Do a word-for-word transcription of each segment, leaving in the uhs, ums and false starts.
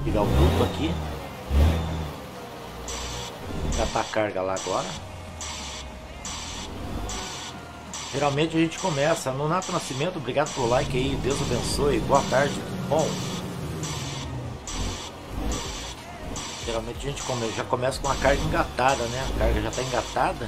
Pegar o bruto aqui. Engatar a carga lá agora. Geralmente a gente começa. Nonato Nascimento, obrigado pelo like aí. Deus abençoe. Boa tarde. Bom. Geralmente a gente come, já começa com a carga engatada, né? A carga já está engatada.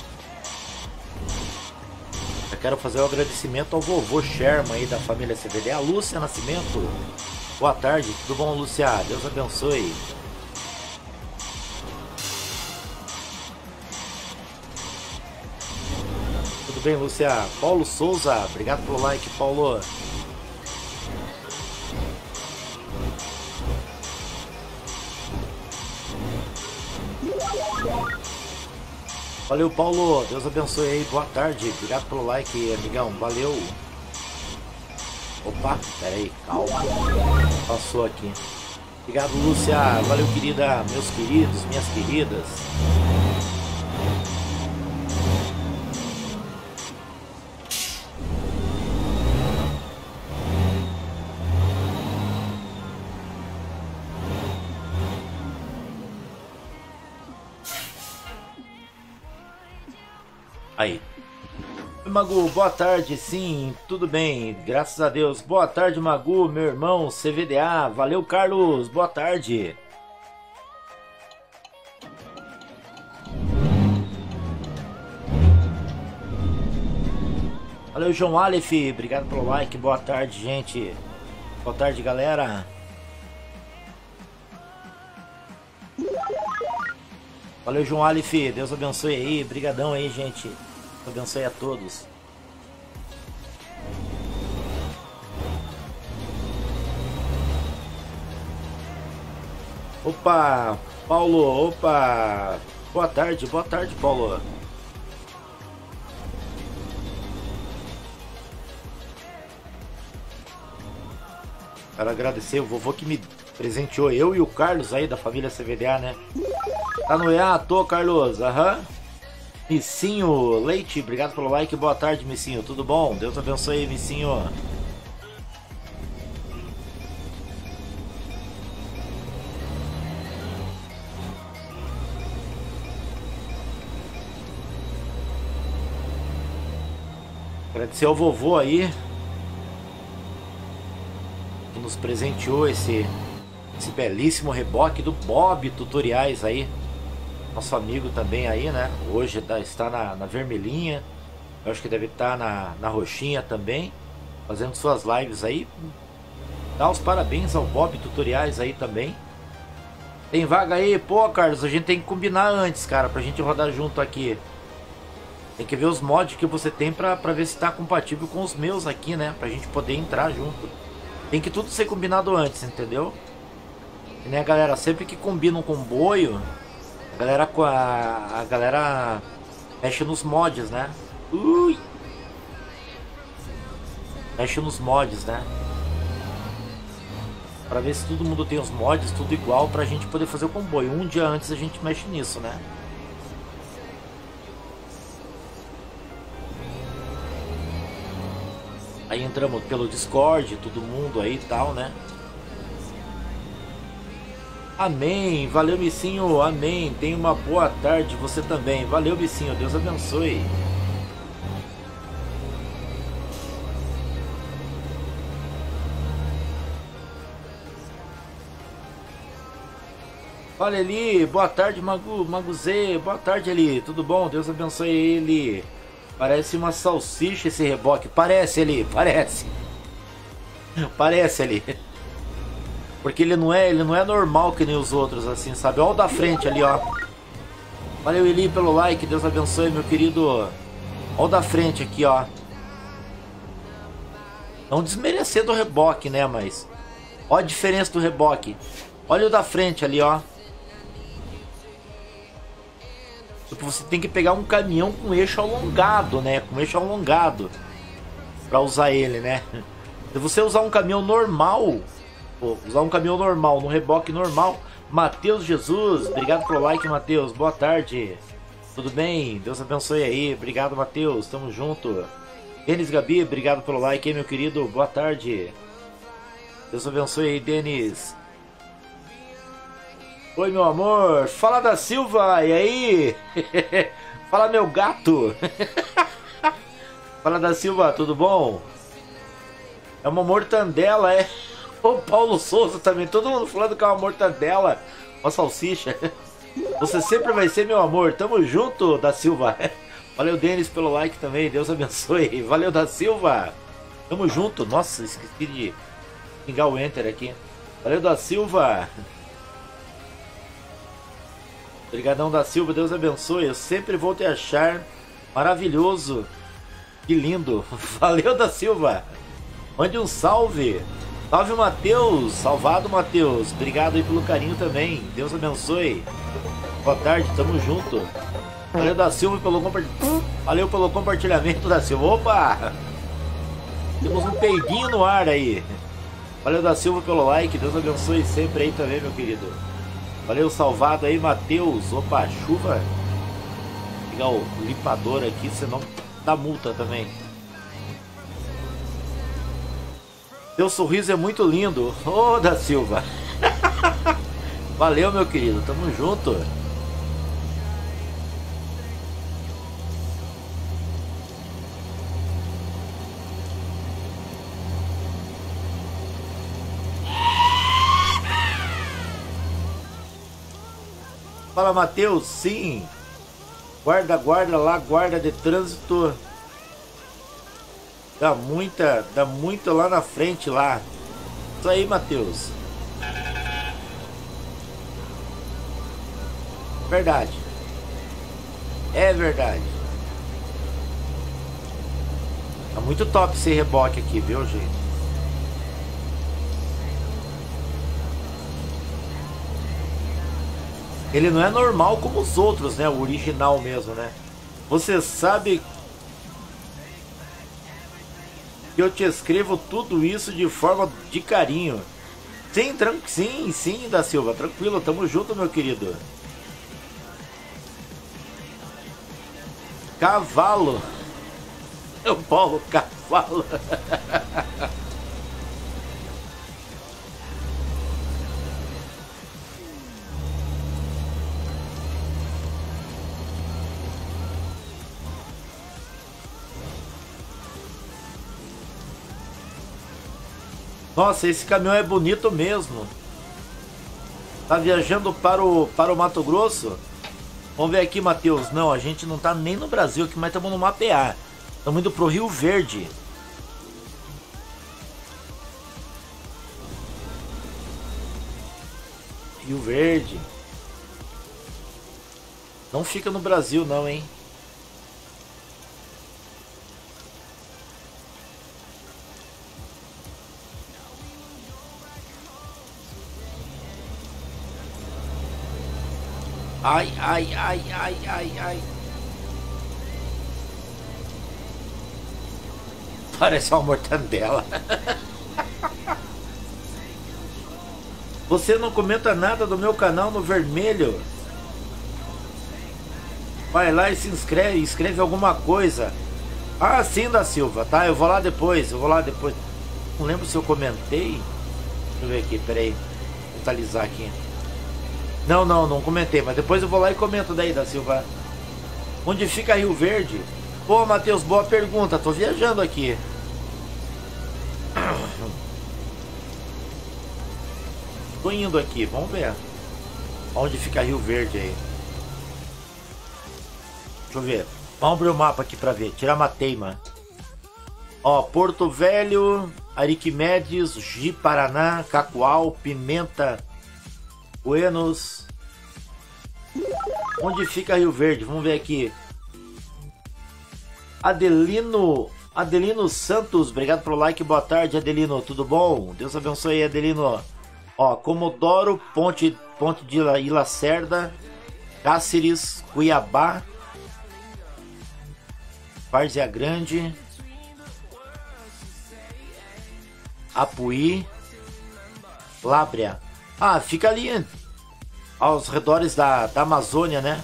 Eu quero fazer o agradecimento ao vovô Sherman aí da família C V D. A Lúcia Nascimento. Boa tarde. Tudo bom, Lúcia? Deus abençoe. Tudo bem, Lúcia? Paulo Souza. Obrigado pelo like, Paulo. Valeu, Paulo. Deus abençoe aí. Boa tarde. Obrigado pelo like, amigão. Valeu. Opa, pera aí. Calma. Passou aqui. Obrigado, Lúcia. Valeu, querida. Meus queridos, minhas queridas. Aí. Magu, boa tarde, sim, tudo bem, graças a Deus. Boa tarde, Magu, meu irmão, C V D A. Valeu, Carlos, boa tarde. Valeu, João Aleph, obrigado pelo like, boa tarde, gente. Boa tarde, galera. Valeu, João Aleph, Deus abençoe aí, brigadão aí, gente. Abençoe a todos. Opa, Paulo, opa. Boa tarde, boa tarde, Paulo. Quero agradecer o vovô que me presenteou, eu e o Carlos aí da família C V D A, né? Tá no E A? Tô, Carlos, aham. Uhum. Missinho Leite, obrigado pelo like, boa tarde, Missinho, tudo bom? Deus abençoe, Missinho. Agradecer ao vovô aí que nos presenteou esse, esse belíssimo reboque do Bob Tutoriais aí. Nosso amigo também aí, né? Hoje tá, está na, na vermelhinha. Eu acho que deve estar na, na roxinha também. Fazendo suas lives aí. Dá os parabéns ao Bob Tutoriais aí também. Tem vaga aí? Pô, Carlos, a gente tem que combinar antes, cara, pra gente rodar junto aqui. Tem que ver os mods que você tem pra, pra ver se tá compatível com os meus aqui, né? Pra gente poder entrar junto. Tem que tudo ser combinado antes, entendeu? E né, galera, sempre que combina um comboio... A galera, a, a galera mexe nos mods, né? Ui! Mexe nos mods, né? Pra ver se todo mundo tem os mods, tudo igual, pra gente poder fazer o comboio. Um dia antes a gente mexe nisso, né? Aí entramos pelo Discord, todo mundo aí e tal, né? Amém, valeu, Missinho, amém, tenha uma boa tarde, você também, valeu, Missinho, Deus abençoe. Olha ali, boa tarde, Magu, Maguzê, boa tarde, ali, tudo bom, Deus abençoe ele. Parece uma salsicha esse reboque, parece, ali, parece, parece, ali. Porque ele não é, ele não é normal que nem os outros, assim, sabe? Olha o da frente ali, ó. Valeu, Eli, pelo like. Deus abençoe, meu querido. Olha o da frente aqui, ó. Não desmerecer do reboque, né? Mas olha a diferença do reboque. Olha o da frente ali, ó. Você tem que pegar um caminhão com eixo alongado, né? Com eixo alongado pra usar ele, né? Se você usar um caminhão normal... Pô, usar um caminhão normal, no reboque normal. Matheus Jesus, obrigado pelo like, Matheus, boa tarde. Tudo bem? Deus abençoe aí, obrigado, Matheus, tamo junto. Denis Gabi, obrigado pelo like aí, meu querido, boa tarde. Deus abençoe aí, Denis. Oi, meu amor. Fala da Silva, e aí? Fala, meu gato. Fala da Silva, tudo bom? É uma mortandela, é? O Paulo Souza também, todo mundo falando que é uma mortandela. Uma salsicha. Você sempre vai ser meu amor. Tamo junto, da Silva. Valeu, Denis, pelo like também. Deus abençoe. Valeu, da Silva. Tamo junto. Nossa, esqueci de pingar o enter aqui. Valeu, da Silva. Obrigadão, da Silva. Deus abençoe. Eu sempre vou te achar maravilhoso. Que lindo. Valeu, da Silva. Mande um salve. Salve, Matheus. Salvado, Matheus. Obrigado aí pelo carinho também. Deus abençoe. Boa tarde, tamo junto. Valeu, da Silva, pelo compartilhamento. Valeu pelo compartilhamento, da Silva. Opa! Temos um peidinho no ar aí. Valeu, da Silva, pelo like. Deus abençoe sempre aí também, meu querido. Valeu, salvado aí, Matheus. Opa, chuva. Vou pegar o limpador aqui, senão dá multa também. Seu sorriso é muito lindo. Ô, oh, da Silva. Valeu, meu querido. Tamo junto. Fala, Matheus. Sim. Guarda, guarda lá, guarda de trânsito. Dá muita, dá muito lá na frente lá. Isso aí, Matheus. Verdade. É verdade. Tá muito top esse reboque aqui, viu, gente? Ele não é normal como os outros, né? O original mesmo, né? Você sabe que eu te escrevo tudo isso de forma de carinho. Sim, tran... sim, sim, da Silva. Tranquilo, tamo junto, meu querido. Cavalo. Eu Paulo, cavalo. Nossa, esse caminhão é bonito mesmo. Tá viajando para o, para o Mato Grosso? Vamos ver aqui, Matheus. Não, a gente não tá nem no Brasil aqui, mas estamos no Mapear. Estamos indo pro Rio Verde. Rio Verde. Não fica no Brasil não, hein? Ai, ai, ai, ai, ai, ai. Parece uma mortandela. Você não comenta nada do meu canal no vermelho? Vai lá e se inscreve, escreve alguma coisa. Ah, sim, da Silva, tá? Eu vou lá depois, eu vou lá depois. Não lembro se eu comentei. Deixa eu ver aqui, peraí. Vou atualizar aqui. Não, não, não comentei, mas depois eu vou lá e comento daí, da Silva. Onde fica Rio Verde? Pô, Matheus, boa pergunta, tô viajando aqui. Tô indo aqui, vamos ver. Onde fica Rio Verde aí? Deixa eu ver. Vamos abrir o mapa aqui pra ver. Tirar uma teima. Ó, Porto Velho, Ariquimedes, Ji-Paraná, Cacoal, Pimenta, Buenos. Onde fica Rio Verde? Vamos ver aqui. Adelino Adelino Santos, obrigado pelo like, boa tarde, Adelino, tudo bom? Deus abençoe, Adelino. Ó, Comodoro, Ponte, Ponte de Ilacerda, Cáceres, Cuiabá, Várzea Grande, Apuí, Lábrea. Ah, fica ali aos redores da, da Amazônia, né?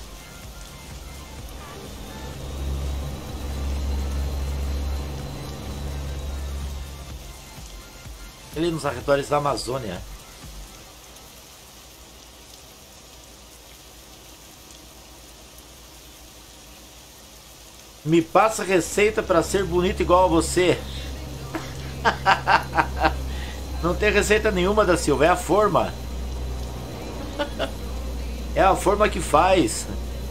Ali nos arredores da Amazônia. Me passa receita para ser bonito igual a você. Não tem receita nenhuma, da Silva, é a forma. É a forma que faz.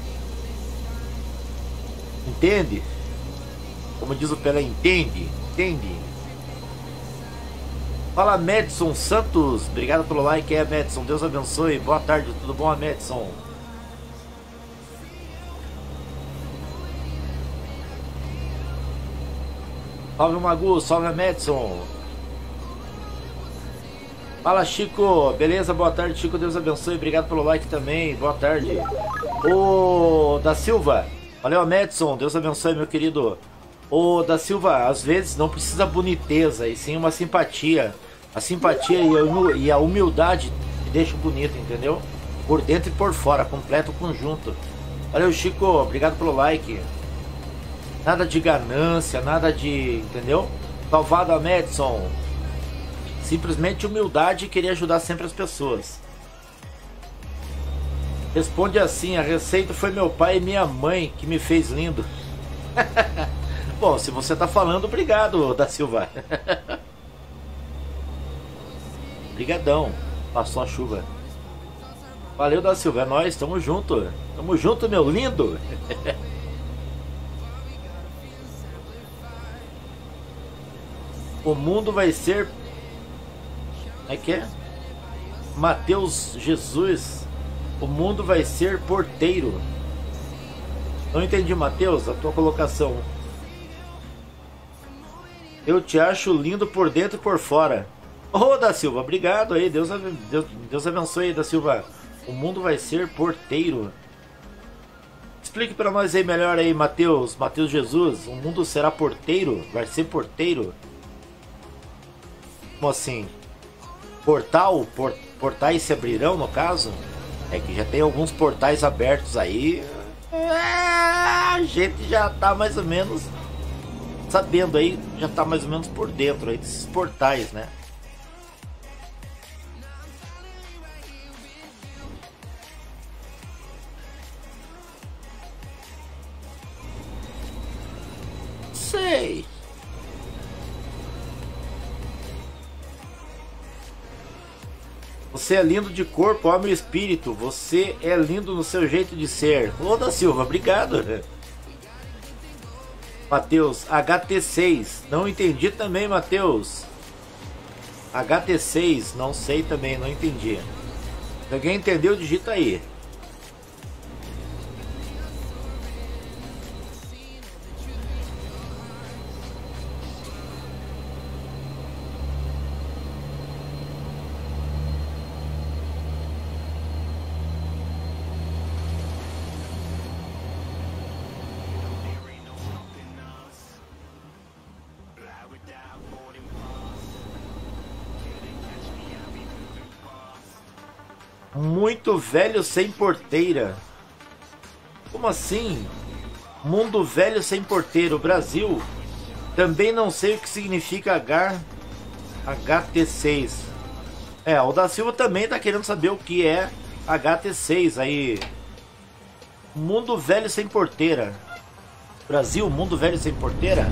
Entende? Como diz o Pelé, entende? Entende? Fala, Madison Santos. Obrigado pelo like, é, Madison. Deus abençoe. Boa tarde, tudo bom, Madison? Salve, Magu. Salve, Madison. Fala, Chico. Beleza? Boa tarde, Chico. Deus abençoe. Obrigado pelo like também. Boa tarde. Ô, da Silva. Valeu, Madison. Deus abençoe, meu querido. Ô, da Silva, às vezes não precisa boniteza, e sim uma simpatia. A simpatia e a humildade te deixam bonito, entendeu? Por dentro e por fora, completo o conjunto. Valeu, Chico. Obrigado pelo like. Nada de ganância, nada de... Entendeu? Salvado, Madison. Simplesmente humildade e querer ajudar sempre as pessoas. Responde assim: a receita foi meu pai e minha mãe que me fez lindo. Bom, se você tá falando, obrigado, da Silva. Obrigadão. Passou a chuva. Valeu, da Silva. É nóis, tamo junto. Tamo junto, meu lindo. O mundo vai ser... Como é que é? Mateus Jesus. O mundo vai ser porteiro. Não entendi, Mateus, a tua colocação. Eu te acho lindo por dentro e por fora. Ô, oh, da Silva, obrigado aí. Deus, Deus, Deus abençoe aí, da Silva. O mundo vai ser porteiro. Explique para nós aí melhor aí, Mateus. Mateus Jesus. O mundo será porteiro? Vai ser porteiro? Como assim? Portal? Por, portais se abrirão, no caso? É que já tem alguns portais abertos aí. É, a gente já tá mais ou menos sabendo aí, já tá mais ou menos por dentro aí desses portais, né? Sei. Você é lindo de corpo, alma e espírito. Você é lindo no seu jeito de ser. Ô, da Silva, obrigado. Mateus, H T seis. Não entendi também, Mateus. H T seis, não sei também, não entendi. Se alguém entendeu, digita aí. Muito velho sem porteira. Como assim? Mundo velho sem porteiro. Brasil. Também não sei o que significa H T seis. É, o da Silva também tá querendo saber o que é H T seis aí. Mundo velho sem porteira. Brasil, mundo velho sem porteira.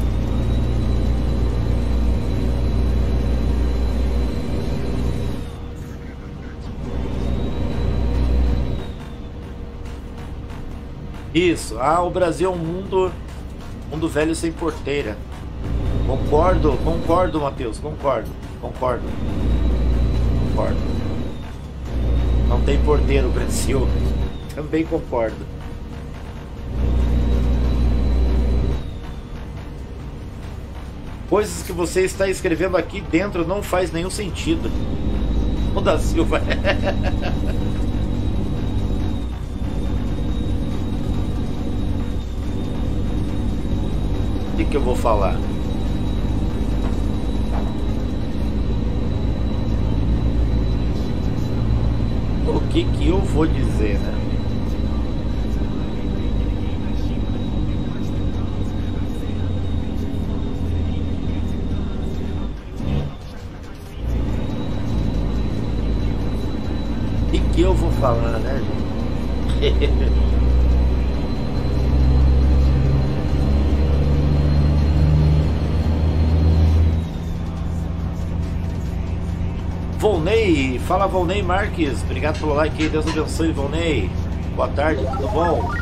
Isso, ah, o Brasil é um mundo, mundo velho sem porteira. Concordo, concordo, Matheus, concordo, concordo, concordo. Não tem porteiro, Brasil. Também concordo. Coisas que você está escrevendo aqui dentro não faz nenhum sentido. O da Silva. O que, que eu vou falar? O que que eu vou dizer, né? O que que eu vou falar, né, gente? Volney, fala Volney Marques, obrigado pelo like aí, Deus abençoe Volney, boa tarde, tudo bom?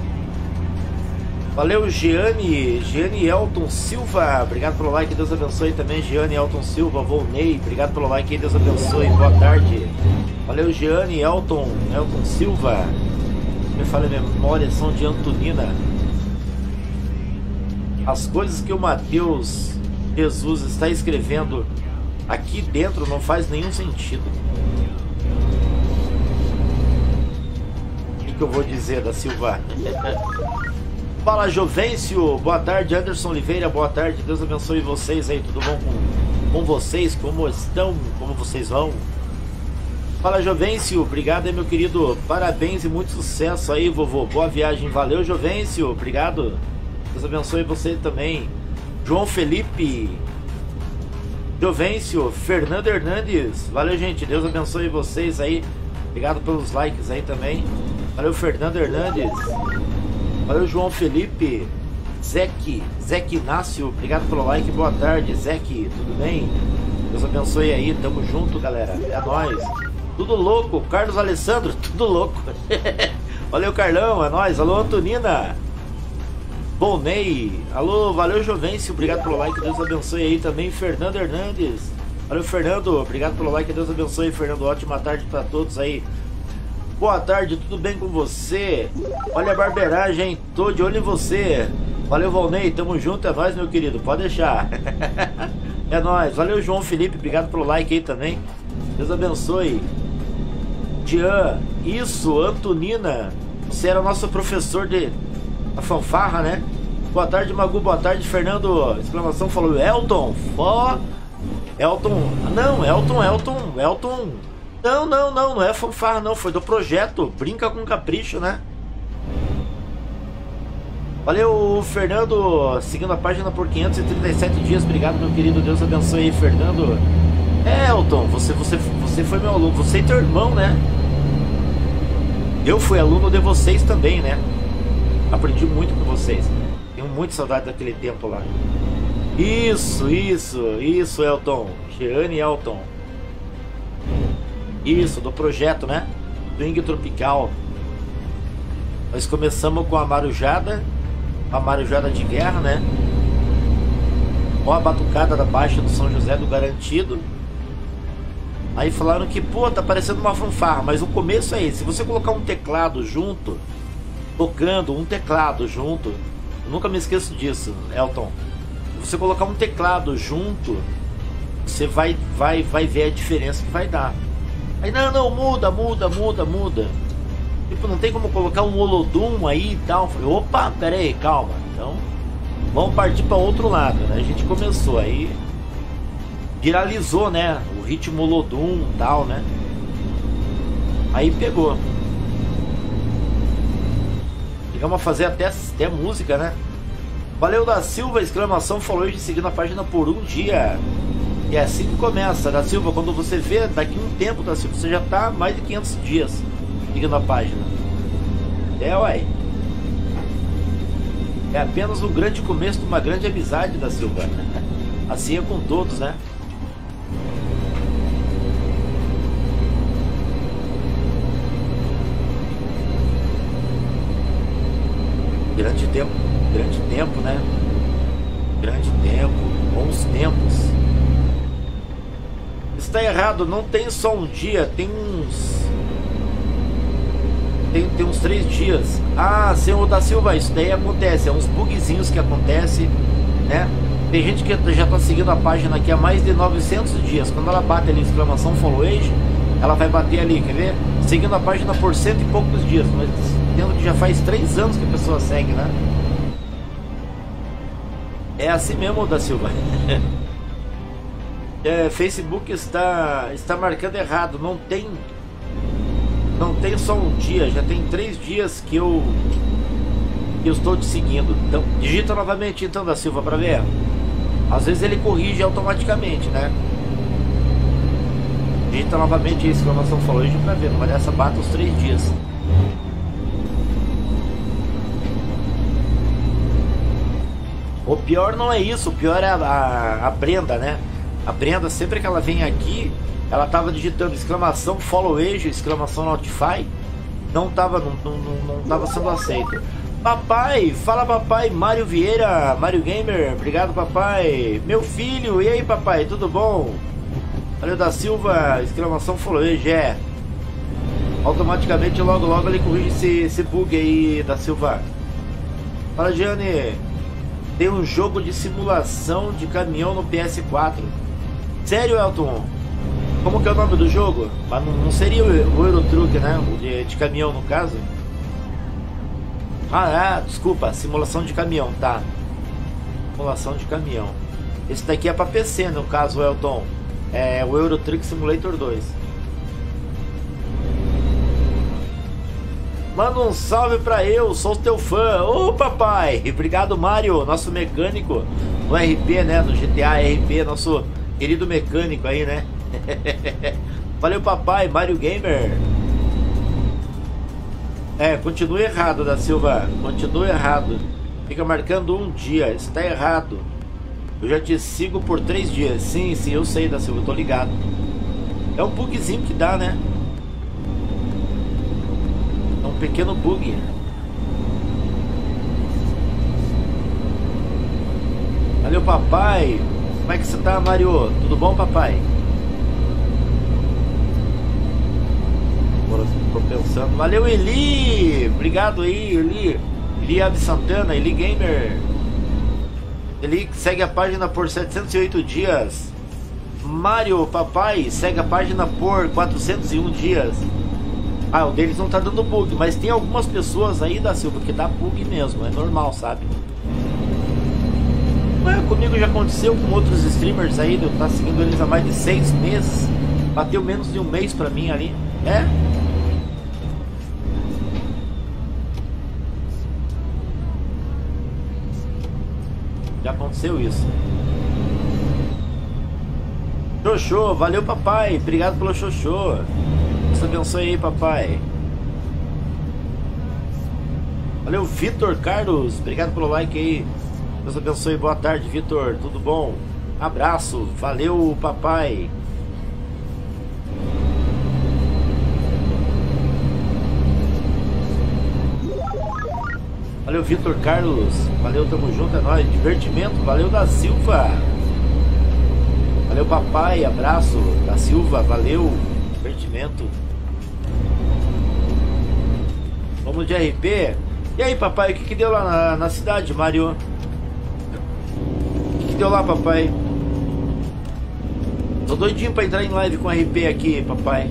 Valeu Giane, Giane Elton Silva, obrigado pelo like, Deus abençoe também Giane Elton Silva, Volney, obrigado pelo like aí, Deus abençoe, boa tarde. Valeu Giane Elton, Elton Silva, me fala a memória, são de Antonina. As coisas que o Mateus Jesus está escrevendo aqui dentro não faz nenhum sentido. O que, que eu vou dizer da Silva? Fala Jovencio, boa tarde. Anderson Oliveira, boa tarde, Deus abençoe vocês aí, tudo bom com, com vocês? Como estão? Como vocês vão? Fala Jovencio, obrigado aí meu querido, parabéns e muito sucesso aí vovô, boa viagem, valeu Jovencio, obrigado, Deus abençoe você também. João Felipe, Jovencio, Fernando Hernandes, valeu gente, Deus abençoe vocês aí, obrigado pelos likes aí também, valeu Fernando Hernandes, valeu João Felipe, Zeque, Zeque Inácio, obrigado pelo like, boa tarde Zeque, tudo bem? Deus abençoe aí, tamo junto galera, é nóis, tudo louco, Carlos Alessandro, tudo louco, valeu Carlão, é nóis, alô Antonina, Volney, alô, valeu Jovencio, obrigado pelo like, Deus abençoe aí também, Fernando Hernandes, valeu Fernando, obrigado pelo like, Deus abençoe, Fernando, ótima tarde para todos aí, boa tarde, tudo bem com você? Olha a barbeiragem, hein? Tô de olho em você, valeu Volney, tamo junto, é nóis meu querido, pode deixar, é nóis, valeu João Felipe, obrigado pelo like aí também, Deus abençoe, Tian, isso, Antonina, você era nosso professor de a fanfarra, né? Boa tarde, Magu, boa tarde, Fernando. Exclamação, falou Elton. Ó, Elton. Não, Elton, Elton, Elton. Não, não, não, não é fanfarra, não. Foi do projeto. Brinca com capricho, né? Valeu, Fernando. Seguindo a página por quinhentos e trinta e sete dias. Obrigado, meu querido. Deus abençoe aí, Fernando. É, Elton, você, você, você foi meu aluno. Você e teu irmão, né? Eu fui aluno de vocês também, né? Aprendi muito com vocês. Tenho muita saudade daquele tempo lá. Isso, isso, isso, Elton. Jeane Elton. Isso, do projeto, né? Swing Tropical. Nós começamos com a marujada. A marujada de guerra, né? Com a batucada da Baixa do São José do Garantido. Aí falaram que, pô, tá parecendo uma fanfarra. Mas o começo é esse. Se você colocar um teclado junto, tocando um teclado junto, eu nunca me esqueço disso, Elton. Se você colocar um teclado junto, você vai, vai, vai ver a diferença que vai dar. Aí não, não, muda, muda, muda, muda. Tipo, não tem como colocar um Olodum aí e tal. Falei, opa, pera aí, calma. Então, vamos partir para outro lado, né? A gente começou aí, viralizou, né? O ritmo Olodum e tal, né? Aí pegou. Chegamos a fazer até, até música, né? Valeu da Silva, exclamação, falou hoje seguindo a página por um dia. E é assim que começa, da Silva, quando você vê daqui um tempo, da Silva, você já tá mais de quinhentos dias seguindo a página. É, uai. É apenas um grande começo de uma grande amizade, da Silva. Assim é com todos, né? Grande tempo, grande tempo, né? Grande tempo, bons tempos. Está errado, não tem só um dia, tem uns... Tem, tem uns três dias. Ah, senhor da Silva, isso daí acontece, é uns bugzinhos que acontece, né? Tem gente que já está seguindo a página aqui há mais de novecentos dias. Quando ela bate ali, exclamação followage, ela vai bater ali, quer ver? Seguindo a página por cento e poucos dias, mas tendo que já faz três anos que a pessoa segue, né? É assim mesmo, da Silva. É, Facebook está, está marcando errado. Não tem, não tem só um dia, já tem três dias que eu, que eu estou te seguindo. Então, digita novamente então, da Silva, para ver. Às vezes ele corrige automaticamente, né? Digita novamente a exclamação falou hoje para ver, mas essa bata os três dias. O pior não é isso, o pior é a, a, a Brenda, né? A Brenda, sempre que ela vem aqui, Ela tava digitando exclamação follow age, exclamação notify. Não tava, não, não, não tava sendo aceito. Papai, fala papai, Mário Vieira, Mário Gamer, obrigado papai. Meu filho, e aí papai, tudo bom? Valeu da Silva, exclamação follow age, é. Automaticamente logo logo ele corrige esse, esse bug aí da Silva. Fala Gianni, tem um jogo de simulação de caminhão no P S quatro. Sério, Elton? Como que é o nome do jogo? Mas não, não seria o Euro Truck, né? O de, de caminhão no caso. Ah, é, desculpa, simulação de caminhão, tá. Simulação de caminhão. Esse daqui é pra P C, no caso, Elton. É o Euro Truck Simulator dois. Manda um salve pra eu, sou teu fã. Ô papai, obrigado Mário, nosso mecânico no R P, né? No G T A R P, nosso querido mecânico aí, né? Valeu papai, Mário Gamer. É, continua errado da Silva. Continua errado. Fica marcando um dia, está errado. Eu já te sigo por três dias. Sim, sim, eu sei da Silva, eu tô ligado. É um bugzinho que dá, né? É um pequeno bug. Valeu papai. Como é que você tá, Mário? Tudo bom, papai? Agora tô pensando. Valeu, Eli! Obrigado aí, Eli. Eli Ab Santana, Eli Gamer. Eli segue a página por setecentos e oito dias. Mário, papai, segue a página por quatrocentos e um dias. Ah, o deles não tá dando bug, mas tem algumas pessoas aí da Silva que dá bug mesmo, é normal, sabe? Ué, comigo já aconteceu com outros streamers aí, eu tá seguindo eles há mais de seis meses. Bateu menos de um mês pra mim ali. É? Já aconteceu isso. Xoxô, valeu papai, obrigado pelo xoxô. Deus abençoe aí papai. Valeu Vitor Carlos, obrigado pelo like aí. Deus abençoe, boa tarde Vitor, tudo bom? Abraço, valeu papai. Valeu Vitor Carlos, valeu, tamo junto, é nóis. Divertimento, valeu da Silva. Valeu papai, abraço da Silva, valeu. Divertimento. Vamos de R P. E aí papai, o que que deu lá na, na cidade, Mário? O que que deu lá, papai? Tô doidinho pra entrar em live com R P aqui, papai.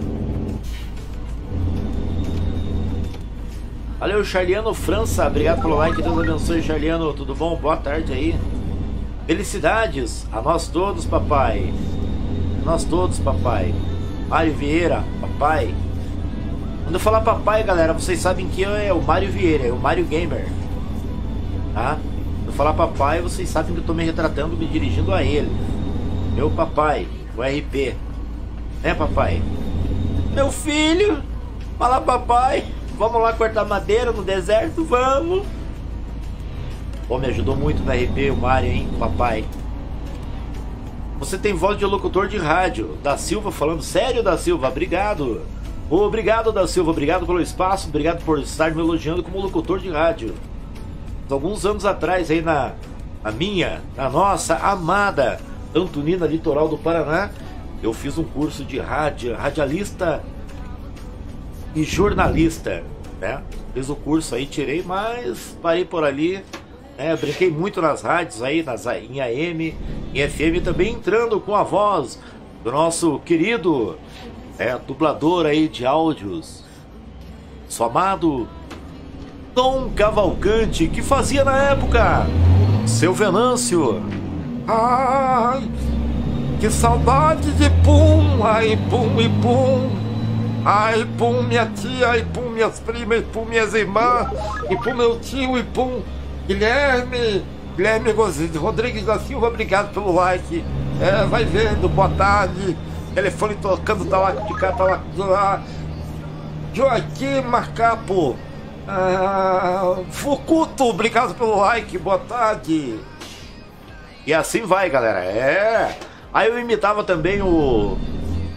Valeu, Charliano França, obrigado pelo like, Deus abençoe, Charliano, tudo bom? Boa tarde aí. Felicidades a nós todos, papai. A nós todos, papai. Mário Vieira, papai. Quando eu falar papai, galera, vocês sabem que é o Mário Vieira, é o Mário Gamer. Tá? Quando eu falar papai, vocês sabem que eu tô me retratando, me dirigindo a ele. Meu papai, o R P. Né, papai? Meu filho, fala papai. Vamos lá cortar madeira no deserto? Vamos! Pô, me ajudou muito no R P o Mário, hein, papai? Você tem voz de locutor de rádio. Da Silva falando. Sério, da Silva? Obrigado. Obrigado, da Silva. Obrigado pelo espaço. Obrigado por estar me elogiando como locutor de rádio. Alguns anos atrás, aí na, na minha, na nossa amada Antonina Litoral do Paraná, eu fiz um curso de rádio, radialista e jornalista, né? Fiz o curso aí, tirei, mas parei por ali, né? Brinquei muito nas rádios aí, nas, em A M, em F M, também entrando com a voz do nosso querido é, dublador aí de áudios, seu amado Tom Cavalcante, que fazia na época Seu Venâncio. Ai, que saudade de pum, ai pum e pum. Ai, pum, minha tia, ai, pum, minhas primas, e pum, minhas irmãs, e pum, meu tio, e pum, Guilherme, Guilherme Rodrigues da Silva, obrigado pelo like. É, vai vendo, boa tarde. Telefone tocando, tá lá de cá, tá lá de lá. Joaquim Marcapo, ah, Fukuto, obrigado pelo like, boa tarde. E assim vai, galera, é. Aí eu imitava também o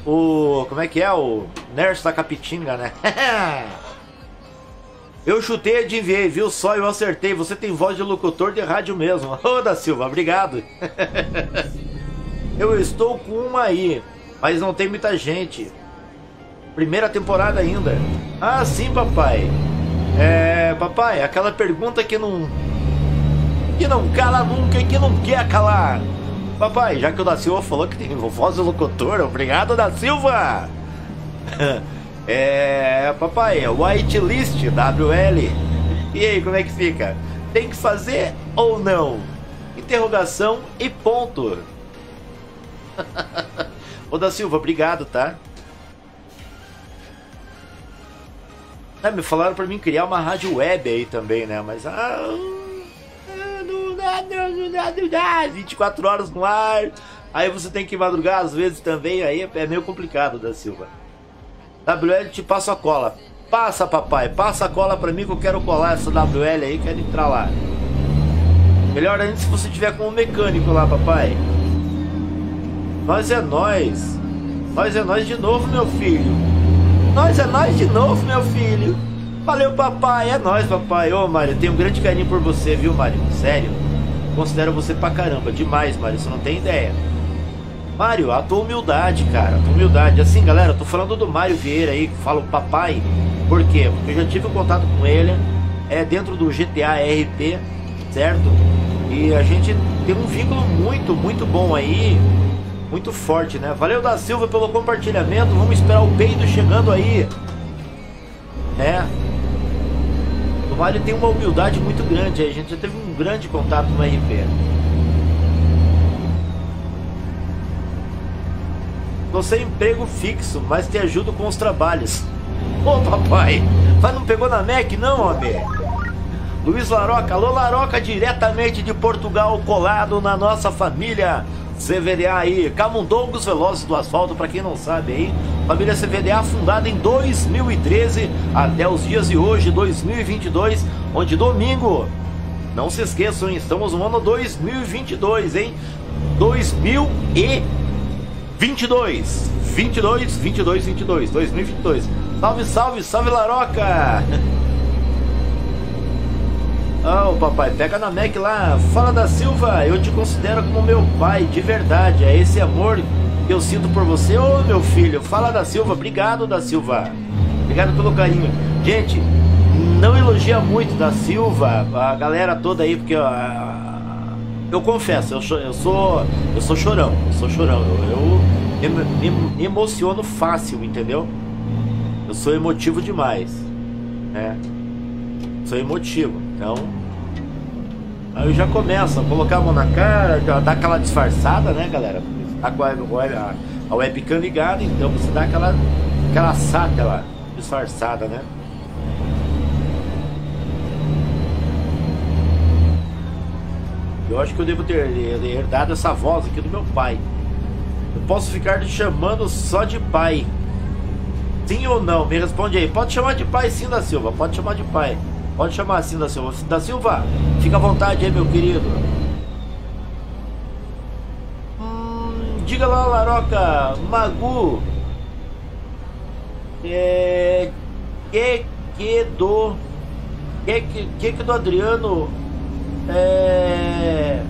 O... Como é que é? O Nerso da Capitinga, né? Eu chutei e enviei, viu só? Eu acertei. Você tem voz de locutor de rádio mesmo. Ô, da Silva, obrigado. Eu estou com uma aí, mas não tem muita gente. Primeira temporada ainda. Ah, sim, papai. É, papai, aquela pergunta que não... Que não cala nunca e que não quer calar. Papai, já que o da Silva falou que tem voz de locutor, obrigado, da Silva. É, papai, whitelist, W L. E aí, como é que fica? Tem que fazer ou não? Interrogação e ponto. Ô, da Silva, obrigado, tá? Ah, me falaram pra mim criar uma rádio web aí também, né? Mas, ah... Não dá, não, não dá, não dá. vinte e quatro horas no ar. Aí você tem que madrugar às vezes também. Aí é meio complicado, da Silva. W L, te passo a cola. Passa, papai, passa a cola pra mim que eu quero colar essa W L aí, quero entrar lá. Melhor ainda se você tiver com um mecânico lá, papai. Nós é nós. Nós é nós de novo, meu filho. Nós é nós de novo, meu filho. Valeu, papai, é nós, papai. Ô, Mário, tenho um grande carinho por você, viu, Mário? Sério. Considero você pra caramba, demais, Mário, você não tem ideia. Mário, a tua humildade, cara, a tua humildade. Assim, galera, eu tô falando do Mário Vieira aí, que fala o papai. Por quê? Porque eu já tive um contato com ele, é dentro do G T A R P, certo? E a gente tem um vínculo muito, muito bom aí, muito forte, né? Valeu, da Silva, pelo compartilhamento. Vamos esperar o peido chegando aí. É. O Mário tem uma humildade muito grande aí, a gente já teve um grande contato no R P. Tô sem emprego fixo, mas te ajudo com os trabalhos. Ô, papai, mas não pegou na Mac não, homem? Luiz Laroca, alô Laroca, diretamente de Portugal, colado na nossa família C V D A aí, Camundongos Velozes do Asfalto, pra quem não sabe aí. Família C V D A fundada em dois mil e treze até os dias de hoje, dois mil e vinte e dois, onde domingo, não se esqueçam, hein, estamos no ano dois mil e vinte e dois, hein? dois mil e vinte e dois, vinte e dois, vinte e dois, vinte e dois, dois mil e vinte e dois. Salve, salve, salve, Laroca! Ah, oh, papai, pega na Mac lá. Fala, da Silva, eu te considero como meu pai, de verdade. É esse amor que eu sinto por você. Ô, oh, meu filho, fala, da Silva. Obrigado, da Silva. Obrigado pelo carinho. Gente, não elogia muito da Silva, a galera toda aí, porque ó, eu confesso, eu sou, eu sou, eu sou chorão, eu sou chorão. Eu, eu me, me emociono fácil, entendeu? Eu sou emotivo demais, né? Sou emotivo, então aí eu já começo a colocar a mão na cara, já dá aquela disfarçada, né, galera? Tá com a, a, a webcam ligada, então você dá aquela aquela saca, aquela disfarçada, né? Eu acho que eu devo ter herdado essa voz aqui do meu pai. Eu posso ficar te chamando só de pai? Sim ou não? Me responde aí. Pode chamar de pai, sim, da Silva. Pode chamar de pai. Pode chamar assim, da Silva. Da Silva, fica à vontade aí, meu querido. Hum, diga lá, Laroca, Magu. É, que que do que que, que, que do Adriano é,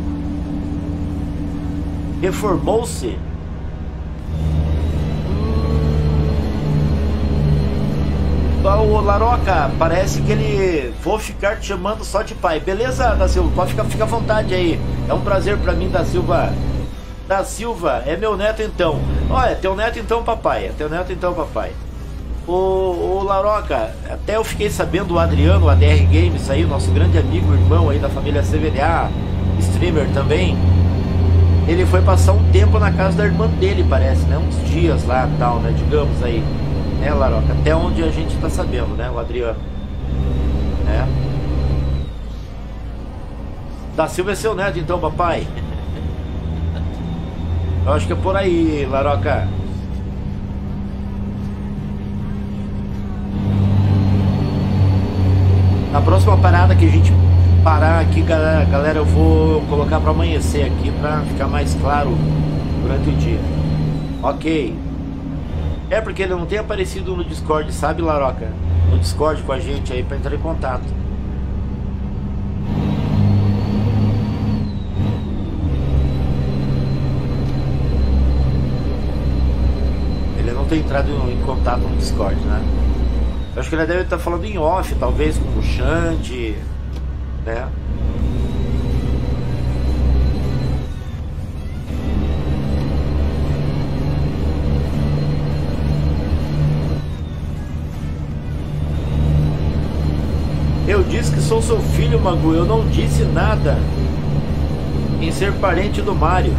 reformou-se? O Laroca, parece que ele... Vou ficar te chamando só de pai. Beleza, da Silva? Pode ficar, fica à vontade aí. É um prazer pra mim, da Silva. Da Silva, é meu neto então. Olha, teu neto então, papai. É teu neto então, papai. O, o Laroca, até eu fiquei sabendo, o Adriano, o A D R Games aí, o nosso grande amigo, irmão aí da família C V D A, streamer também. Ele foi passar um tempo na casa da irmã dele, parece, né? Uns dias lá e tal, né? Digamos aí. Né, Laroca? Até onde a gente tá sabendo, né? O Adriano. Né? Da Silva é seu neto, então, papai. Eu acho que é por aí, Laroca. Na próxima parada que a gente parar aqui, galera, galera eu vou colocar para amanhecer aqui, para ficar mais claro durante o dia. Ok. É porque ele não tem aparecido no Discord, sabe, Laroca? No Discord com a gente aí pra entrar em contato. Ele não tem entrado em contato no Discord, né? Eu acho que ele deve estar falando em off, talvez com o Xande, né? Eu disse que sou seu filho, Magu. Eu não disse nada em ser parente do Mário.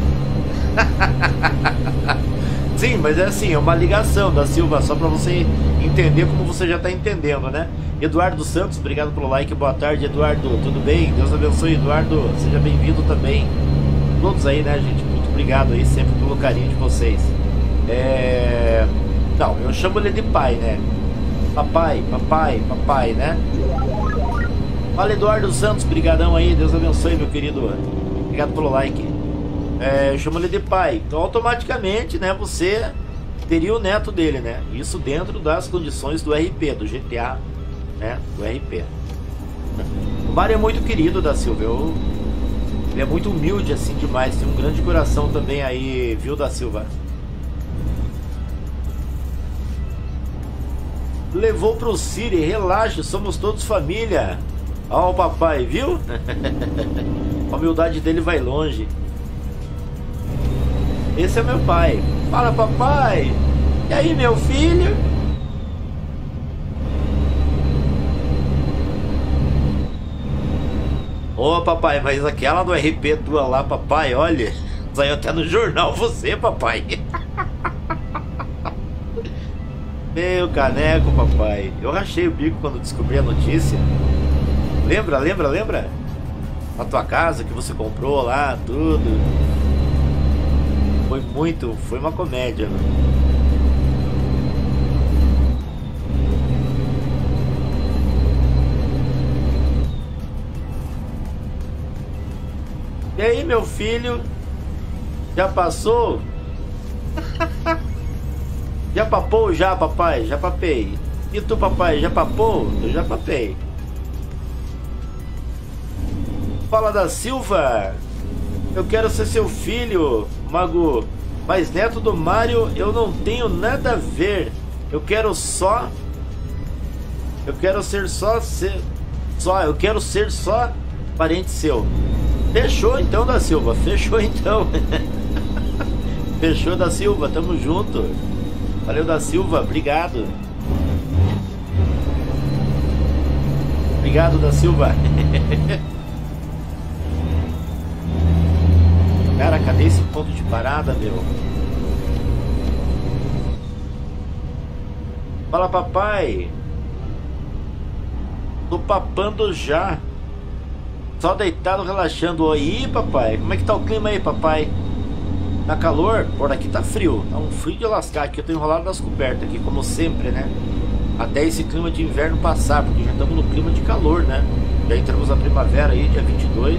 Sim, mas é assim, é uma ligação da Silva, só pra você entender como você já tá entendendo, né? Eduardo Santos, obrigado pelo like, boa tarde, Eduardo, tudo bem? Deus abençoe, Eduardo, seja bem-vindo também. Todos aí, né, gente? Muito obrigado aí sempre pelo carinho de vocês. É... Não, eu chamo ele de pai, né? Papai, papai, papai, né? Fala, Eduardo Santos, brigadão aí, Deus abençoe, meu querido. Obrigado pelo like. É, eu chamo ele de pai. Então, automaticamente, né, você teria o neto dele, né? Isso dentro das condições do R P, do G T A, né? Do R P. O Mário é muito querido da Silva. Eu... Ele é muito humilde, assim, demais. Tem um grande coração também aí, viu, da Silva? Levou pro Siri, relaxa, somos todos família. Ó o papai, viu? A humildade dele vai longe. Esse é meu pai. Fala, papai. E aí, meu filho? Ô, papai, mas aquela do R P tua lá, papai, olha, saiu até no jornal você, papai. Meu caneco, papai. Eu rachei o bico quando descobri a notícia. Lembra, lembra, lembra? Na tua casa que você comprou lá, tudo. Foi muito, foi uma comédia, né? E aí, meu filho? Já passou? Já papou já, papai? Já papei. E tu, papai, já papou? Eu já papei. Fala da Silva. Eu quero ser seu filho, Magu. Mas neto do Mário eu não tenho nada a ver. Eu quero só... Eu quero ser só... Ser, só eu quero ser só parente seu. Fechou então, da Silva. Fechou então. Fechou, da Silva. Tamo junto. Valeu, da Silva, obrigado. Obrigado, da Silva. Cara, cadê esse ponto de parada, meu? Fala, papai. Tô papando já. Só deitado, relaxando. Oi, papai. Como é que tá o clima aí, papai? Tá calor? Por aqui tá frio. Tá um frio de lascar aqui. Eu tô enrolado nas cobertas aqui, como sempre, né? Até esse clima de inverno passar, porque já estamos no clima de calor, né? Já entramos na primavera aí, dia vinte e dois.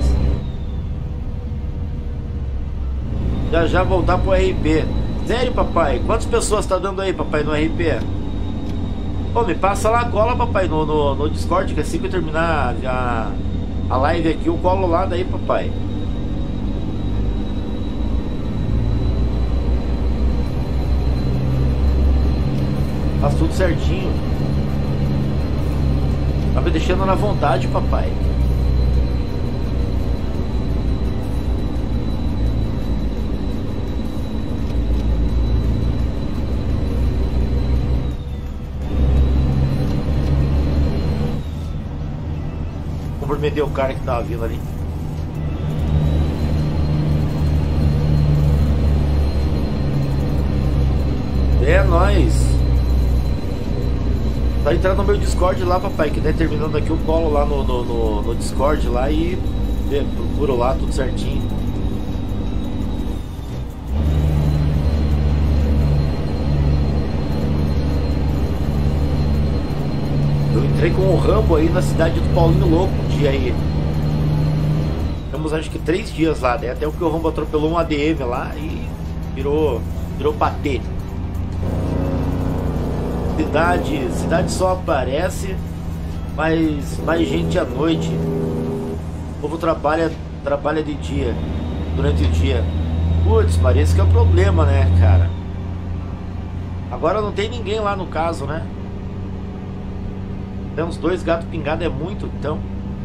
Já já voltar pro R P. Sério, papai? Quantas pessoas tá dando aí, papai, no R P? Pô, me passa lá a cola, papai, no, no, no Discord, que assim que eu terminar a, a live aqui, eu colo lá daí, papai. Faz tudo certinho. Tá me deixando na vontade, papai. Comprometeu o cara que tava vindo ali. É nóis. Tá entrando no meu Discord lá, papai, que daí terminando aqui eu colo lá no, no, no, no Discord lá e é, procuro lá tudo certinho. Eu entrei com o Rambo aí na cidade do Paulinho Louco um dia aí. Ficamos acho que três dias lá, né? Até o que o Rambo atropelou um A D M lá e virou, virou patê. Cidade, cidade só aparece, mas mais gente à noite. O povo trabalha, trabalha de dia, durante o dia. Putz, parece que é o problema, né, cara? Agora não tem ninguém lá no caso, né? Tem uns dois gatos pingados, é muito, então.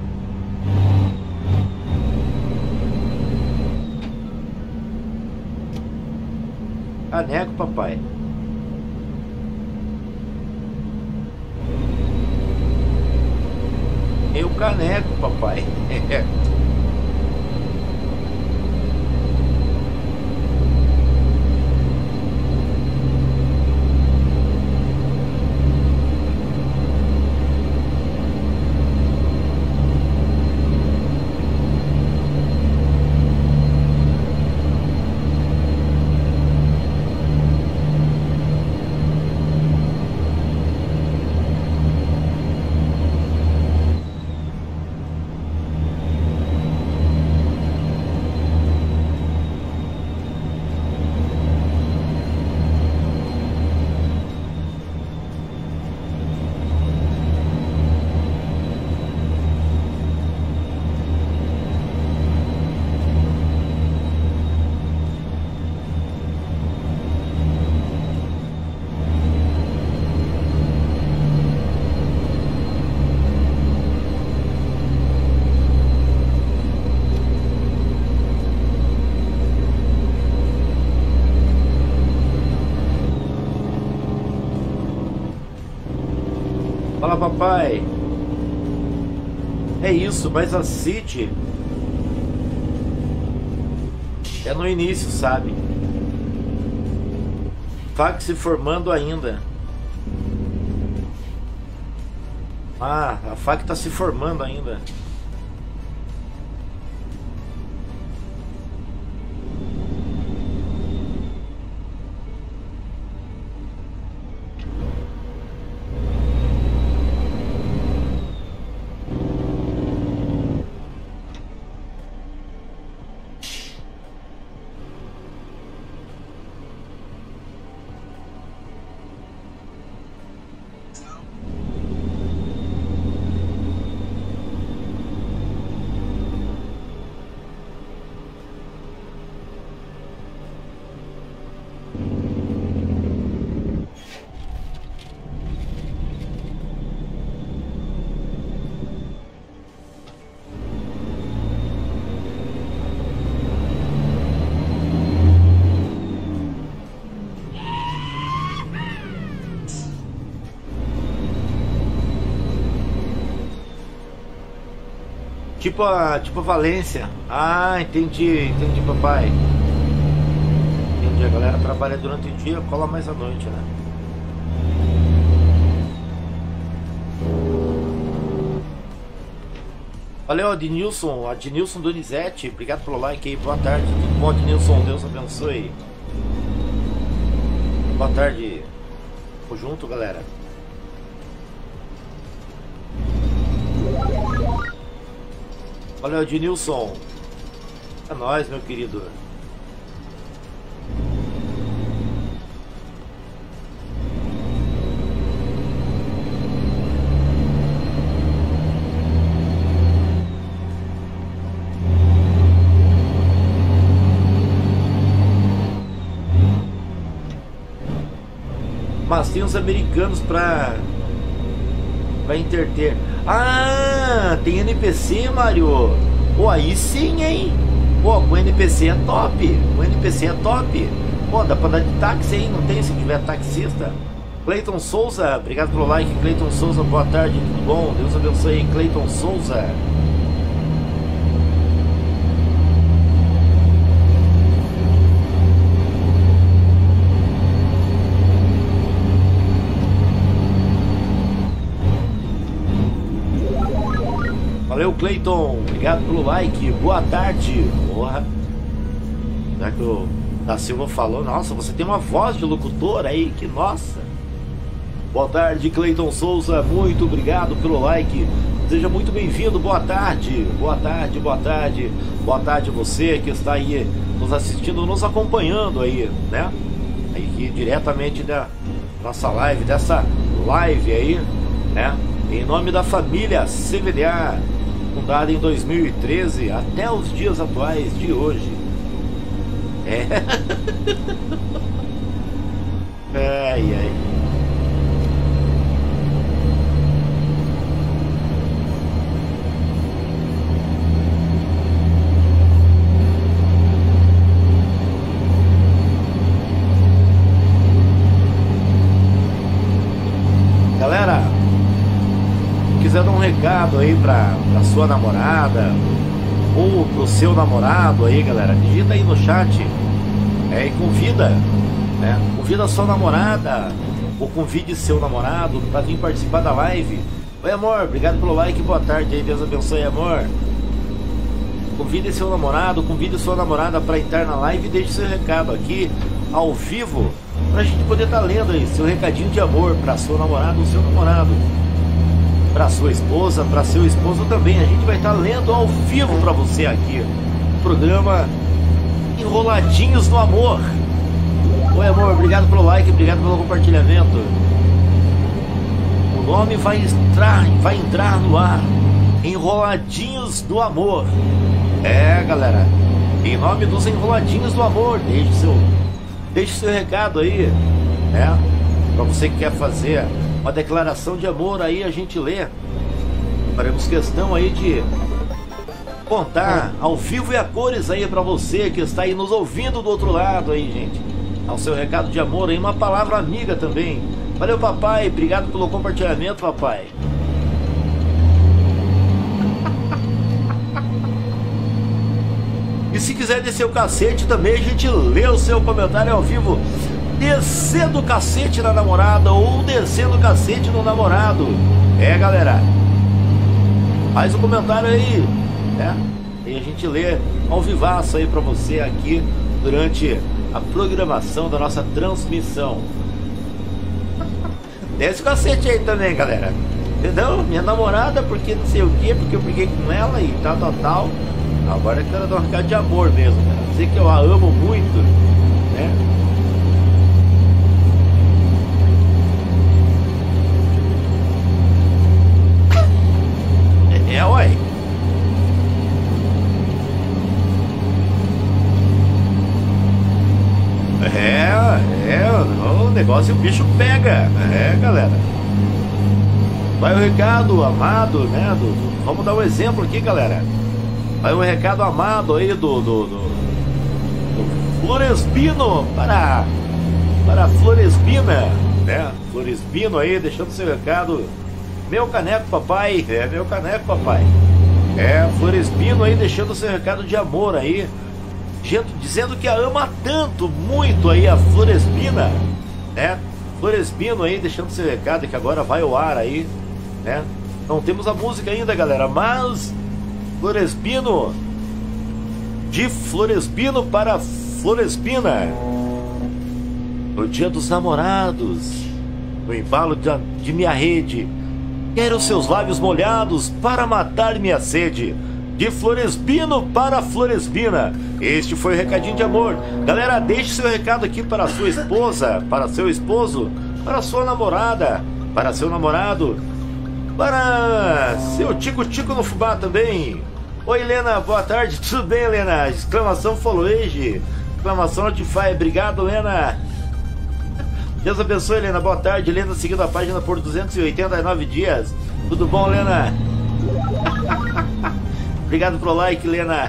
Caneco, papai. Eu caneco, papai. Fala, papai. É isso, mas a City é no início, sabe? F A C se formando ainda. Ah, a F A C tá se formando ainda. Tipo a, tipo a Valência. Ah, entendi, entendi, papai. Entendi, a galera trabalha durante o dia, cola mais à noite, né? Valeu, Adnilson, Adnilson Donizete, obrigado pelo like aí, boa tarde. Tudo bom, Adnilson? Deus abençoe. Boa tarde. Tamo junto, galera. Valeu, Ednilson. É nóis, meu querido. Mas tem uns americanos pra pra interter. Ah, tem N P C, Mario. Pô, aí sim, hein? Pô, o N P C é top. O N P C é top. Pô, dá pra dar de táxi aí, não tem se tiver taxista? Cleiton Souza, obrigado pelo like. Cleiton Souza, boa tarde, tudo bom? Deus abençoe, Cleiton Souza. Valeu, Cleiton, obrigado pelo like, boa tarde. Porra, já que o da Silva falou, nossa, você tem uma voz de locutor aí, que nossa. Boa tarde, Cleiton Souza, muito obrigado pelo like. Seja muito bem-vindo, boa tarde, boa tarde, boa tarde, boa tarde você que está aí nos assistindo, nos acompanhando aí, né? Aí diretamente da nossa live, dessa live aí, né? Em nome da família C V D A, fundada em dois mil e treze até os dias atuais de hoje. É. Ai, ai. Galera, quiser dar um recado aí pra, pra sua namorada ou pro seu namorado aí, galera, digita aí no chat, é, e convida, né? Convida a sua namorada ou convide seu namorado para vir participar da live. Oi, amor, obrigado pelo like, boa tarde aí, Deus abençoe, amor. Convide seu namorado, convide sua namorada para entrar na live e deixe seu recado aqui ao vivo, pra gente poder estar tá lendo aí seu recadinho de amor para sua namorada ou seu namorado, para sua esposa, para seu esposo também. A gente vai estar tá lendo ao vivo para você aqui o programa Enroladinhos no Amor. Oi, amor, obrigado pelo like, obrigado pelo compartilhamento. O nome vai entrar, vai entrar no ar, Enroladinhos do Amor. É, galera, em nome dos Enroladinhos do Amor, deixe seu Deixe seu recado aí, né? Para você que quer fazer uma declaração de amor aí, a gente lê. Faremos questão aí de contar ao vivo e a cores aí para você que está aí nos ouvindo do outro lado aí, gente. Ao seu recado de amor aí, uma palavra amiga também. Valeu, papai, obrigado pelo compartilhamento, papai. E se quiser descer o cacete também, a gente lê o seu comentário ao vivo. Descendo o cacete na namorada ou descendo o cacete no namorado. É, galera, faz o comentário aí, né? E a gente lê ao vivaço aí pra você aqui durante a programação da nossa transmissão. Desce o cacete aí também, galera. Entendeu? Minha namorada, porque não sei o que, porque eu briguei com ela e tal, tal, tal. Agora eu quero dar um recado de amor mesmo, cara. Dizer que eu a amo muito, né? É, é ué. É, é, o negócio, o bicho pega. É, galera. Vai o recado, amado, né? Do, do, vamos dar um exemplo aqui, galera. Vai um recado amado aí do, do, do, do Floresbino para, para Floresbina, né? Floresbino aí, deixando seu recado. Meu caneco, papai. É, meu caneco, papai. É, Floresbino aí, deixando seu recado de amor aí. Dizendo que a ama tanto, muito aí, a Floresbina, né? Floresbino aí, deixando seu recado que agora vai ao ar aí, né? Não temos a música ainda, galera, mas... Floresbino, de Floresbino para Floresbina, no dia dos namorados, no embalo de, de minha rede, quero seus lábios molhados para matar minha sede. De Floresbino para Floresbina. Este foi o recadinho de amor. Galera, deixe seu recado aqui para sua esposa, para seu esposo, para sua namorada, para seu namorado, para seu tico-tico no fubá também. Oi, Helena, boa tarde, tudo bem, Helena? Exclamação Followage, exclamação Notify, obrigado, Helena. Deus abençoe, Helena, boa tarde. Helena seguindo a página por duzentos e oitenta e nove dias. Tudo bom, Helena? Obrigado pelo like, Helena.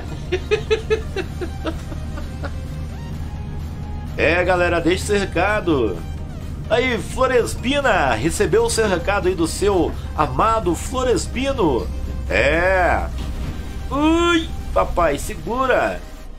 É, galera, deixe seu recado. Aí, Floresbina, recebeu o seu recado aí do seu amado Floresbino. É. Ui, papai, segura.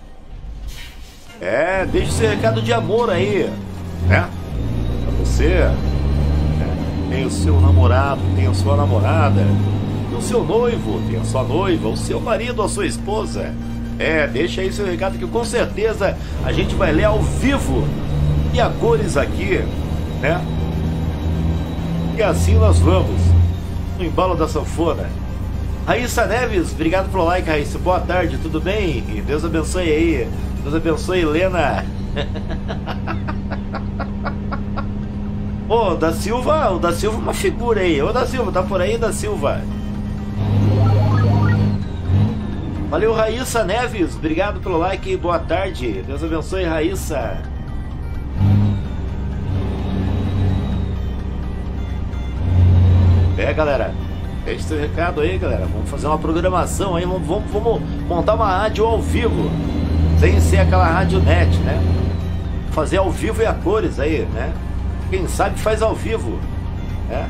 É, deixe seu recado de amor aí, né? Pra você, né? Tem o seu namorado, tem a sua namorada, tem o seu noivo, tem a sua noiva, o seu marido, a sua esposa. É, deixa aí seu recado que com certeza a gente vai ler ao vivo e a cores aqui, né? E assim nós vamos no embalo da sanfona. Raíssa Neves, obrigado pelo like, Raíssa. Boa tarde, tudo bem? E Deus abençoe aí. Deus abençoe, Helena. Ô, da Silva, o da Silva é uma figura aí. Ô, da Silva, tá por aí, da Silva? Valeu, Raíssa Neves. Obrigado pelo like. Boa tarde. Deus abençoe, Raíssa. É, galera. Deixe seu recado aí, galera. Vamos fazer uma programação aí. Vamos, vamos, vamos montar uma rádio ao vivo. Sem ser aquela rádio net, né? Fazer ao vivo e a cores aí, né? Quem sabe faz ao vivo, né?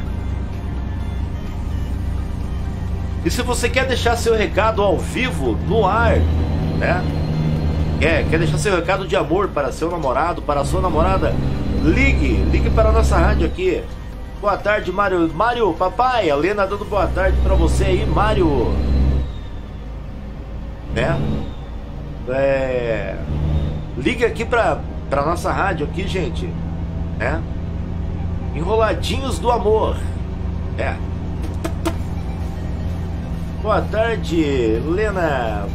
E se você quer deixar seu recado ao vivo, no ar, né? Quer, quer deixar seu recado de amor para seu namorado, para a sua namorada, ligue, ligue para a nossa rádio aqui. Boa tarde, Mário. Mário, papai, a Lena dando boa tarde para você aí, Mário. Né? É... Ligue aqui para para nossa rádio aqui, gente, né? Enroladinhos do Amor. É. Boa tarde, Lena.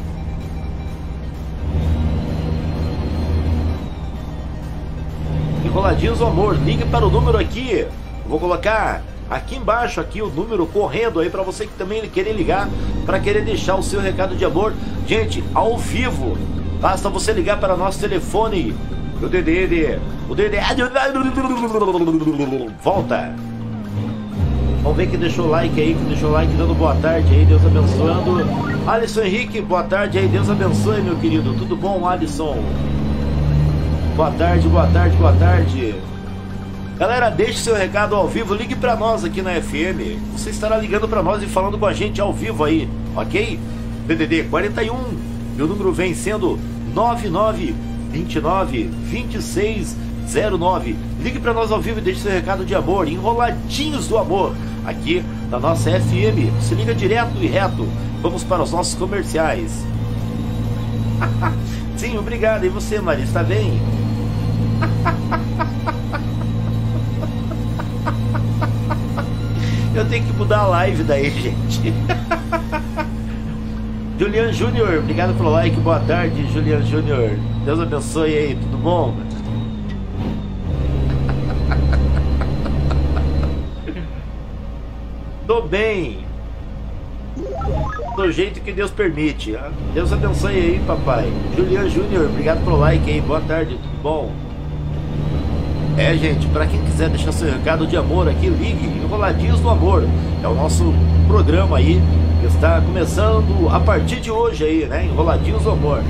Enroladinhos do Amor. Ligue para o número aqui. Vou colocar aqui embaixo aqui o número correndo aí para você que também querer ligar, para querer deixar o seu recado de amor. Gente, ao vivo. Basta você ligar para nosso telefone. O D D D. O D D D. Volta. Vamos ver quem deixou o like aí, quem deixou o like dando boa tarde aí, Deus abençoando. Alisson Henrique, boa tarde aí, Deus abençoe, meu querido. Tudo bom, Alisson? Boa tarde, boa tarde, boa tarde. Galera, deixe seu recado ao vivo, ligue pra nós aqui na F M. Você estará ligando pra nós e falando com a gente ao vivo aí, ok? D D D quarenta e um, e o número vem sendo nove nove dois nove, dois seis zero nove. Ligue pra nós ao vivo e deixe seu recado de amor, Enroladinhos do Amor, aqui na nossa F M. Você liga direto e reto. Vamos para os nossos comerciais. Sim, obrigado. E você, Maria, está bem? Eu tenho que mudar a live daí, gente. Julian Júnior, obrigado pelo like. Boa tarde, Julian Júnior. Deus abençoe aí, tudo bom? Tô bem. Do jeito que Deus permite. Deus abençoe aí, papai. Julian Júnior, obrigado pelo like aí. Boa tarde, tudo bom? É, gente, para quem quiser deixar seu recado de amor aqui, ligue. Enroladinhos do Amor. É o nosso programa aí, que está começando a partir de hoje aí, né? Enroladinhos do Amor.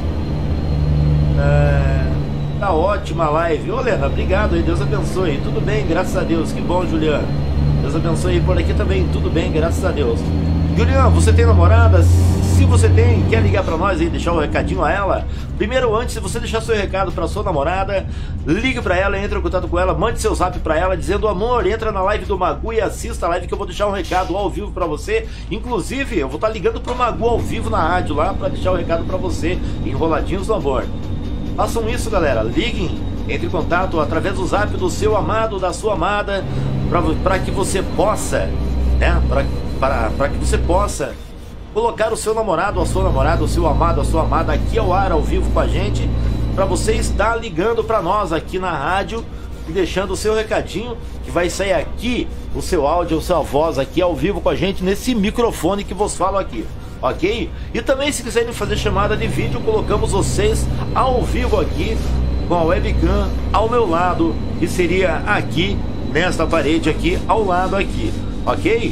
É... Tá ótima a live. Ô, Lena, obrigado aí. Deus abençoe. Tudo bem, graças a Deus. Que bom, Juliano. Deus abençoe por aqui também. Tudo bem, graças a Deus. Juliano, você tem namorada? Se você tem, quer ligar para nós e deixar um recadinho a ela? Primeiro, antes, se você deixar seu recado para sua namorada, ligue para ela, entre em contato com ela, mande seu zap para ela dizendo: amor, entra na live do Magu e assista a live que eu vou deixar um recado ao vivo para você. Inclusive, eu vou estar ligando pro Magu ao vivo na rádio lá para deixar o recado para você, Enroladinhos do Amor. Façam isso, galera. Liguem, entre em contato através do zap do seu amado, da sua amada, para que você possa, né, para que você possa colocar o seu namorado, a sua namorada, o seu amado, a sua amada aqui ao ar, ao vivo com a gente, para você estar ligando para nós aqui na rádio e deixando o seu recadinho, que vai sair aqui, o seu áudio, a sua voz aqui ao vivo com a gente, nesse microfone que vos falo aqui, ok? E também, se quiserem fazer chamada de vídeo, colocamos vocês ao vivo aqui, com a webcam ao meu lado, que seria aqui, nesta parede aqui, ao lado aqui, ok?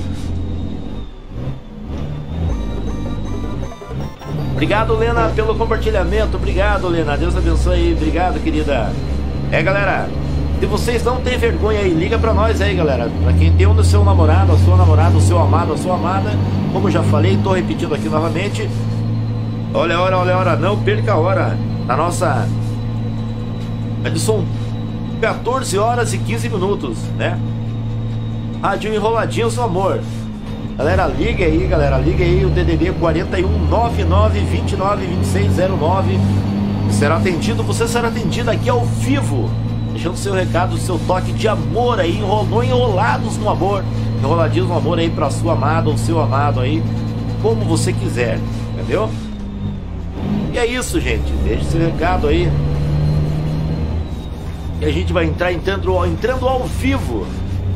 Obrigado, Lena, pelo compartilhamento. Obrigado, Lena. Deus abençoe aí. Obrigado, querida. É, galera, se vocês não têm vergonha aí, liga pra nós aí, galera. Pra quem tem um do seu namorado, a sua namorada, o seu amado, a sua amada. Como já falei, tô repetindo aqui novamente. Olha a hora, olha a hora. Não perca a hora. Na nossa... São quatorze horas e quinze minutos, né? Rádio Enroladinhos do Amor. Galera, liga aí, galera, liga aí o D D D quarenta e um, nove nove dois nove, dois seis zero nove. Será atendido, você será atendido aqui ao vivo, deixando seu recado, seu toque de amor aí, enrolou enrolados no amor, enroladinhos no amor aí pra sua amada ou seu amado aí, como você quiser, entendeu? E é isso, gente, deixe seu recado aí. E a gente vai entrar entrando, entrando ao vivo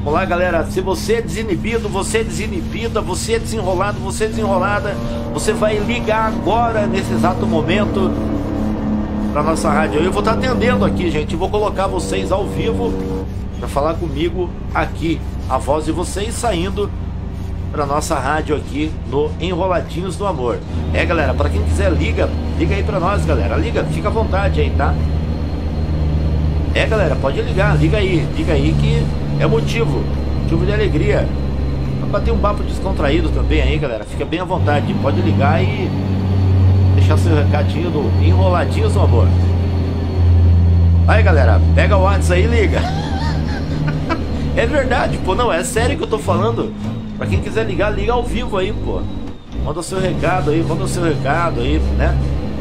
Olá, galera. Se você é desinibido, você é desinibida, você é desenrolado, você é desenrolada, você vai ligar agora, nesse exato momento, para nossa rádio. Eu vou estar atendendo aqui, gente. Vou colocar vocês ao vivo para falar comigo aqui. A voz de vocês saindo para nossa rádio aqui no Enroladinhos do Amor. É, galera, para quem quiser, liga. Liga aí para nós, galera. Liga, fica à vontade aí, tá? É, galera, pode ligar. Liga aí, liga aí que é motivo, motivo de alegria. Pra bater um papo descontraído também aí, galera. Fica bem à vontade. Pode ligar e deixar seu recadinho no Enroladinhos do Amor. Aí, galera, pega o WhatsApp aí e liga. É verdade, pô. Não, é sério que eu tô falando. Pra quem quiser ligar, liga ao vivo aí, pô. Manda o seu recado aí, manda o seu recado aí, né?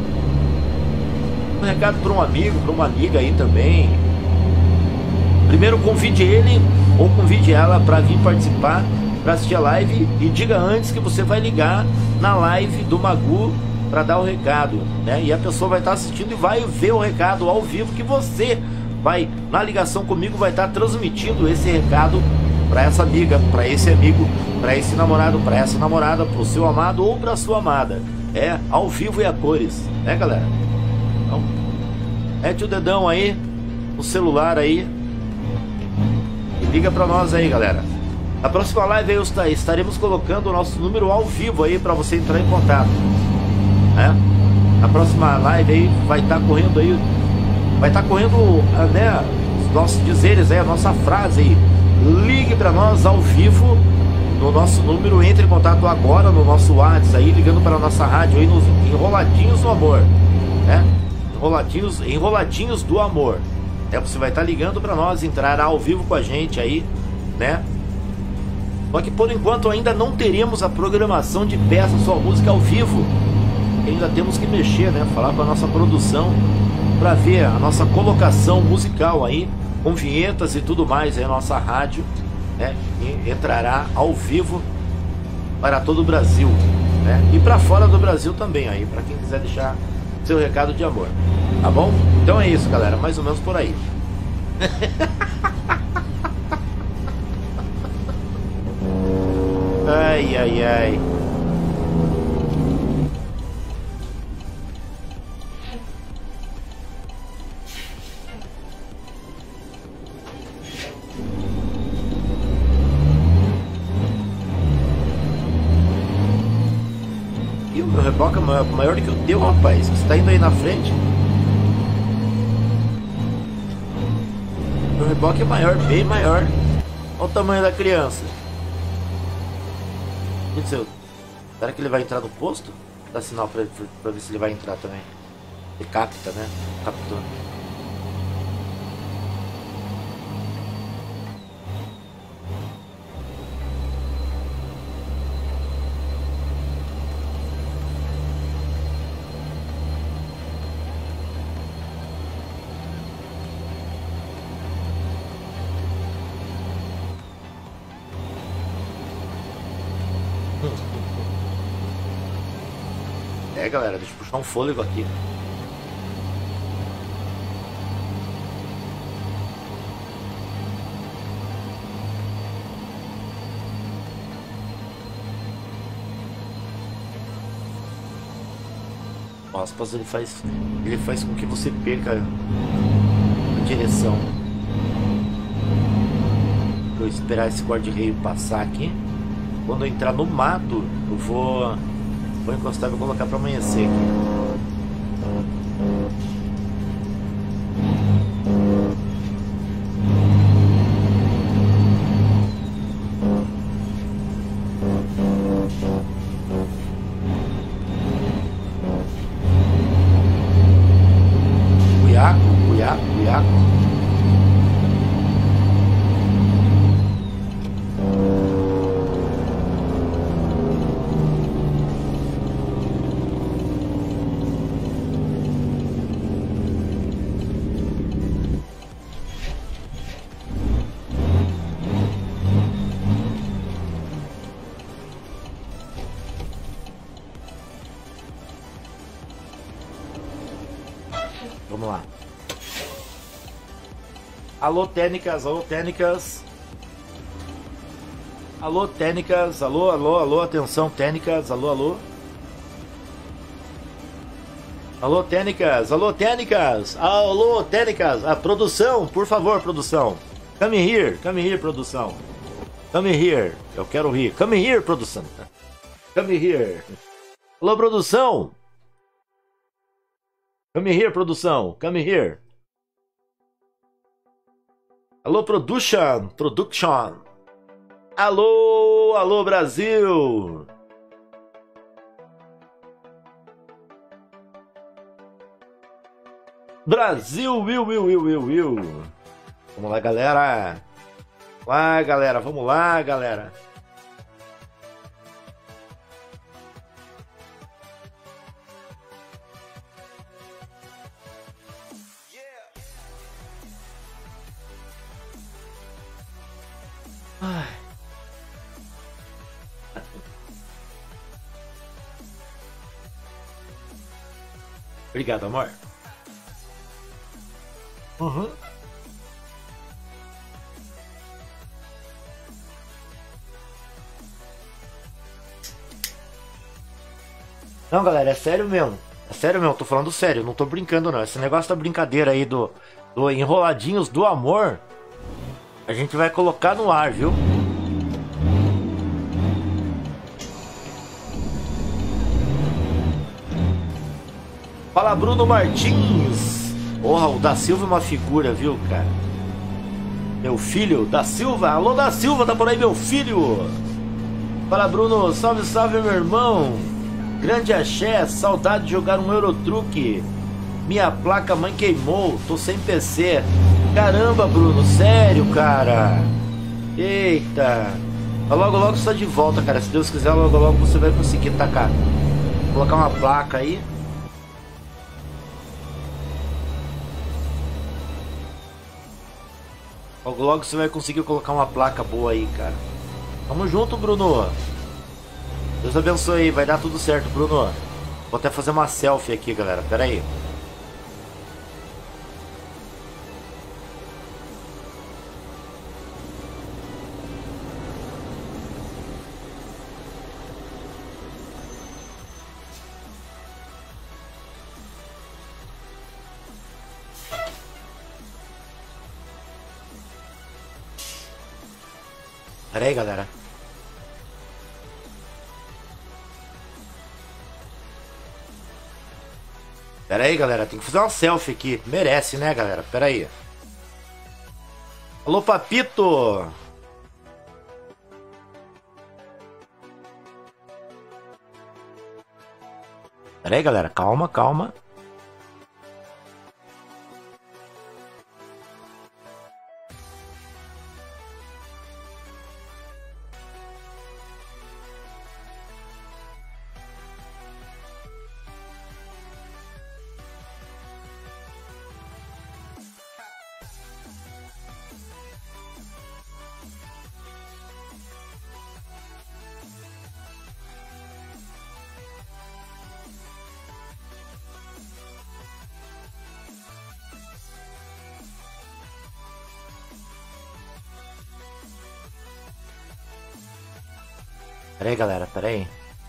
Um recado pra um amigo, pra uma amiga aí também. Primeiro convide ele ou convide ela para vir participar, para assistir a live, e diga antes que você vai ligar na live do Magu para dar o recado, né? E a pessoa vai estar assistindo e vai ver o recado ao vivo, que você vai, na ligação comigo, vai estar transmitindo esse recado para essa amiga, para esse amigo, para esse namorado, para essa namorada, para o seu amado ou para sua amada. É ao vivo e a cores, né, galera? Então, mete o dedão aí no celular aí. Liga pra nós aí, galera. Na próxima live aí estaremos colocando o nosso número ao vivo aí para você entrar em contato, né? Na próxima live aí vai estar tá correndo aí, vai estar tá correndo, né, os nossos dizeres aí, a nossa frase aí. Ligue para nós ao vivo no nosso número, entre em contato agora no nosso WhatsApp aí, ligando para a nossa rádio aí nos Enroladinhos do Amor, né? Enroladinhos, Enroladinhos do Amor. É, você vai estar ligando para nós, entrar ao vivo com a gente aí, né? Só que por enquanto ainda não teremos a programação de Peça Sua Música ao vivo. Ainda temos que mexer, né? Falar com a nossa produção para ver a nossa colocação musical aí, com vinhetas e tudo mais aí, a nossa rádio, né? E entrará ao vivo para todo o Brasil, né? E para fora do Brasil também aí, para quem quiser deixar seu recado de amor, tá bom? Então é isso, galera, mais ou menos por aí. Ai, ai, ai. E o meu reboque é maior, maior do que o teu, rapaz. Você tá indo aí na frente? Meu reboque é maior, bem maior. Olha o tamanho da criança. Meu, será que ele vai entrar no posto? Dá sinal pra, pra, pra ver se ele vai entrar também. Ele capta, né? Captou. É, galera, deixa eu puxar um fôlego aqui. O aspas, ele faz, ele faz com que você perca a direção. Vou esperar esse guarda-reio passar aqui. Quando eu entrar no mato, eu vou... Vou encostar e vou colocar para amanhecer aqui. Cuiaco, cuiaco, cuiaco. Vamos lá. Alô, técnicas, alô, técnicas. Alô, técnicas, alô, alô, alô, atenção, técnicas, alô, alô. Alô, técnicas, alô, técnicas, alô, técnicas, a produção, por favor, produção. Come here, come here, produção. Come here, eu quero rir. Come here, produção. Come here. Alô, produção. Come here, produção, come here. Alô, production, production. Alô, alô, Brasil. Brasil, Will, Will, Will, Will, Will. Vamos lá, galera. Lá, galera, vamos lá, galera. Ai. Obrigado, amor. Uhum. Não, galera, é sério mesmo. É sério mesmo, tô falando sério, não tô brincando não. Esse negócio da brincadeira aí do, do Enroladinhos do Amor, a gente vai colocar no ar, viu? Fala, Bruno Martins. Porra, o da Silva é uma figura, viu, cara? Meu filho, da Silva. Alô, da Silva, tá por aí, meu filho. Fala, Bruno. Salve, salve, meu irmão. Grande axé, saudade de jogar um Eurotruck. Minha placa mãe queimou, tô sem P C. Caramba, Bruno, sério, cara. Eita. Logo, logo só de volta, cara. Se Deus quiser, logo, logo você vai conseguir tacar. Colocar uma placa aí. Logo, logo você vai conseguir colocar uma placa boa aí, cara. Tamo junto, Bruno. Deus abençoe aí, vai dar tudo certo, Bruno. Vou até fazer uma selfie aqui, galera. Pera aí. Pera aí, galera. Pera aí, galera. Tem que fazer uma selfie aqui. Merece, né, galera? Pera aí. Alô, Papito. Pera aí, galera. Calma, calma. Pera aí, galera, pera aí.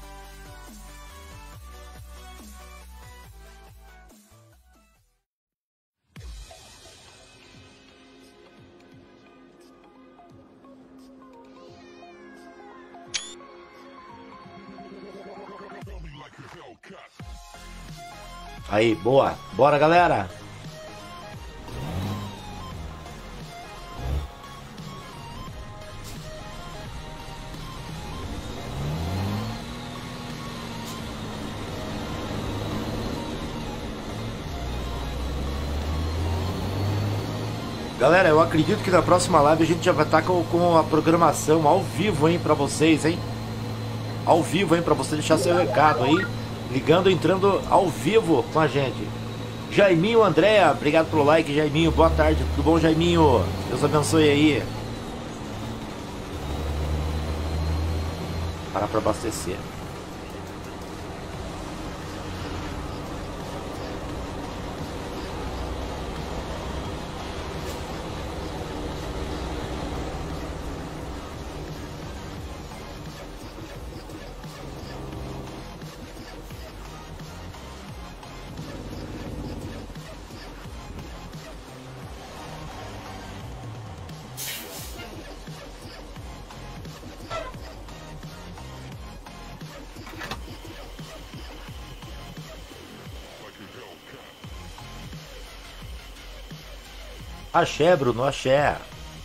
Aí, boa. Bora, galera. Galera, eu acredito que na próxima live a gente já vai estar com, com a programação ao vivo, hein, pra vocês, hein? Ao vivo, hein, pra você deixar seu recado aí. Ligando, entrando ao vivo com a gente. Jaiminho, Andréa, obrigado pelo like, Jaiminho. Boa tarde, tudo bom, Jaiminho? Deus abençoe aí. Para pra abastecer. Axé, Bruno, axé.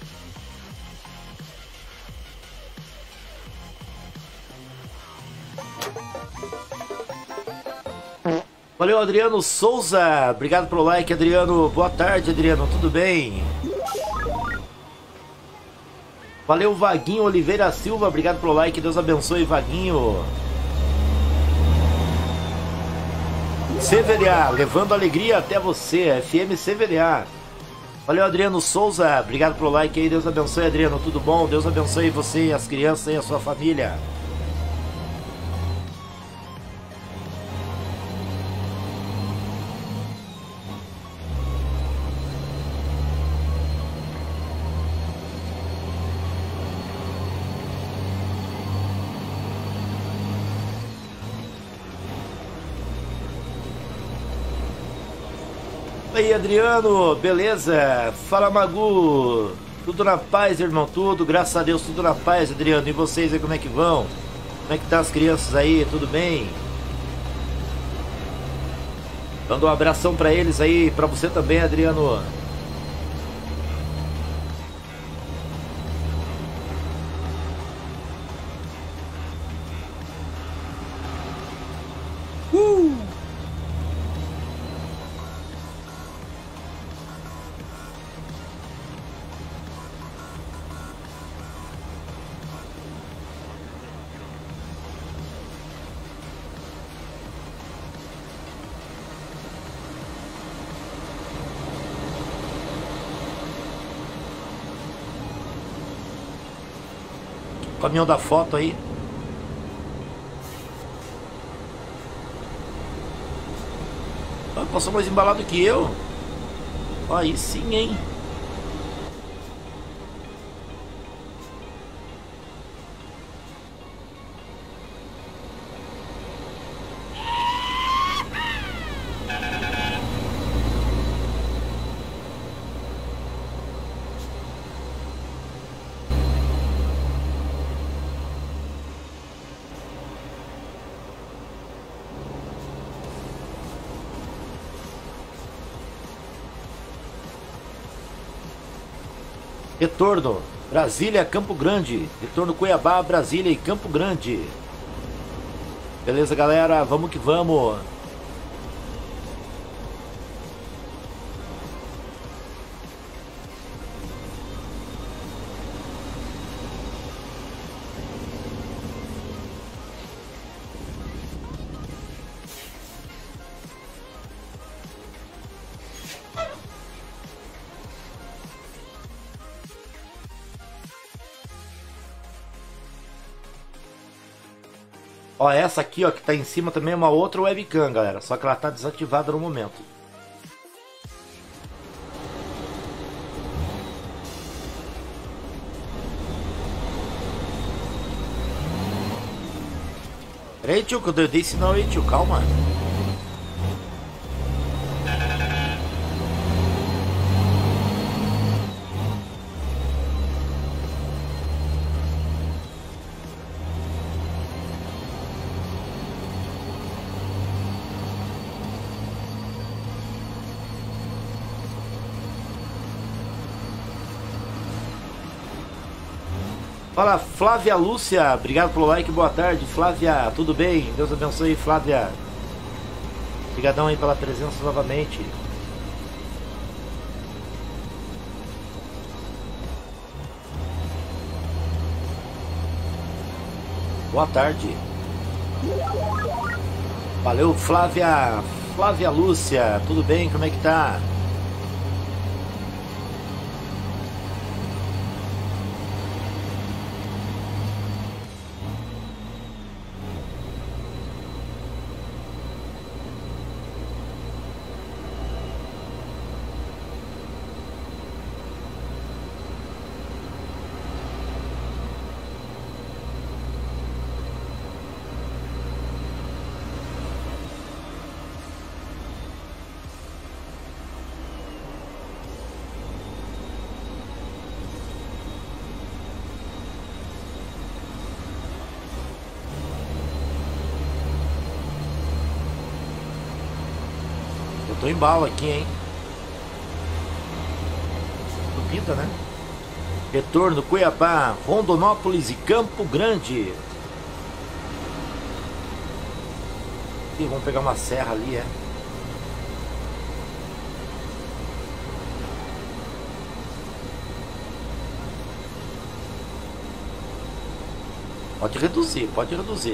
Valeu, Adriano Souza. Obrigado pelo like, Adriano. Boa tarde, Adriano. Tudo bem? Valeu, Vaguinho Oliveira Silva. Obrigado pelo like. Deus abençoe, Vaguinho. C V D A, levando alegria até você. F M C V D A. Valeu, Adriano Souza. Obrigado pelo like aí. Deus abençoe, Adriano. Tudo bom? Deus abençoe você, as crianças e a sua família. E aí, Adriano, beleza? Fala, Magu. Tudo na paz, irmão? Tudo, graças a Deus, tudo na paz, Adriano. E vocês aí, como é que vão? Como é que tá as crianças aí? Tudo bem? Dando um abração pra eles aí, pra você também, Adriano. Uh! Caminhão da foto aí. Ah, passou mais embalado que eu. Aí sim, hein? Retorno, Brasília, Campo Grande. Retorno, Cuiabá, Brasília e Campo Grande. Beleza, galera? Vamos que vamos. Ó, essa aqui, ó, que tá em cima também é uma outra webcam, galera. Só que ela tá desativada no momento. Peraí, tio, que eu dei sinal aí, tio. Calma. Fala, Flávia Lúcia, obrigado pelo like, boa tarde, Flávia, tudo bem? Deus abençoe, Flávia. Obrigadão aí pela presença novamente. Boa tarde. Valeu, Flávia, Flávia Lúcia, tudo bem? Como é que tá? Tô em bala aqui, hein? vida, né? Retorno, Cuiabá, Rondonópolis e Campo Grande. E vamos pegar uma serra ali, é. Pode reduzir, pode reduzir.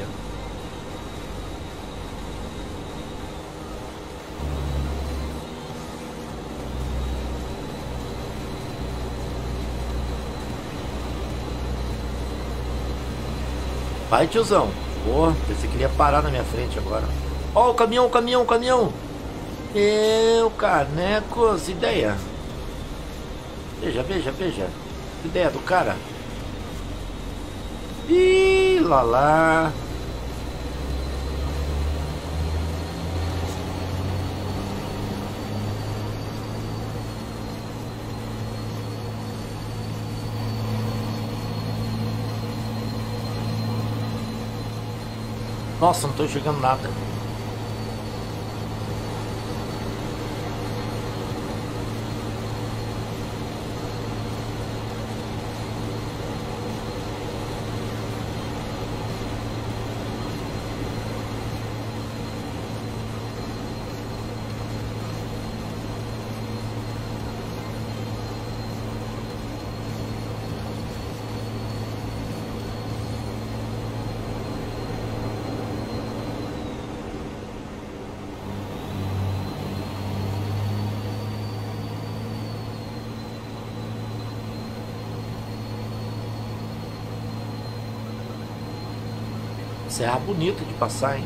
Vai, tiozão. Pô, pensei que ele ia parar na minha frente agora. Ó, oh, o caminhão, o caminhão, o caminhão. Meu canecos, ideia. Veja, veja, veja. Ideia do cara. Ih, lá lá. Nossa, não tô enxergando nada. Serra bonita de passar, hein?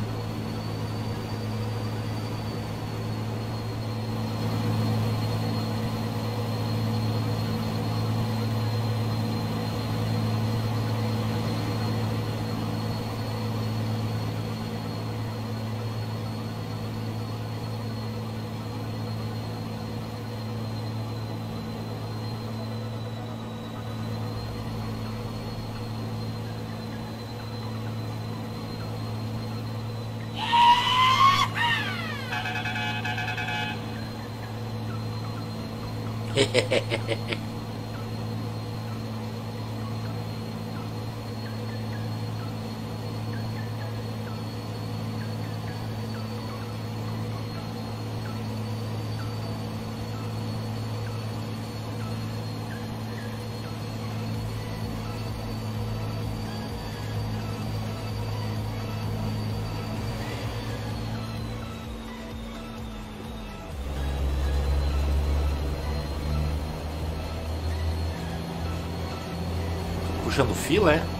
Puxando fila, é?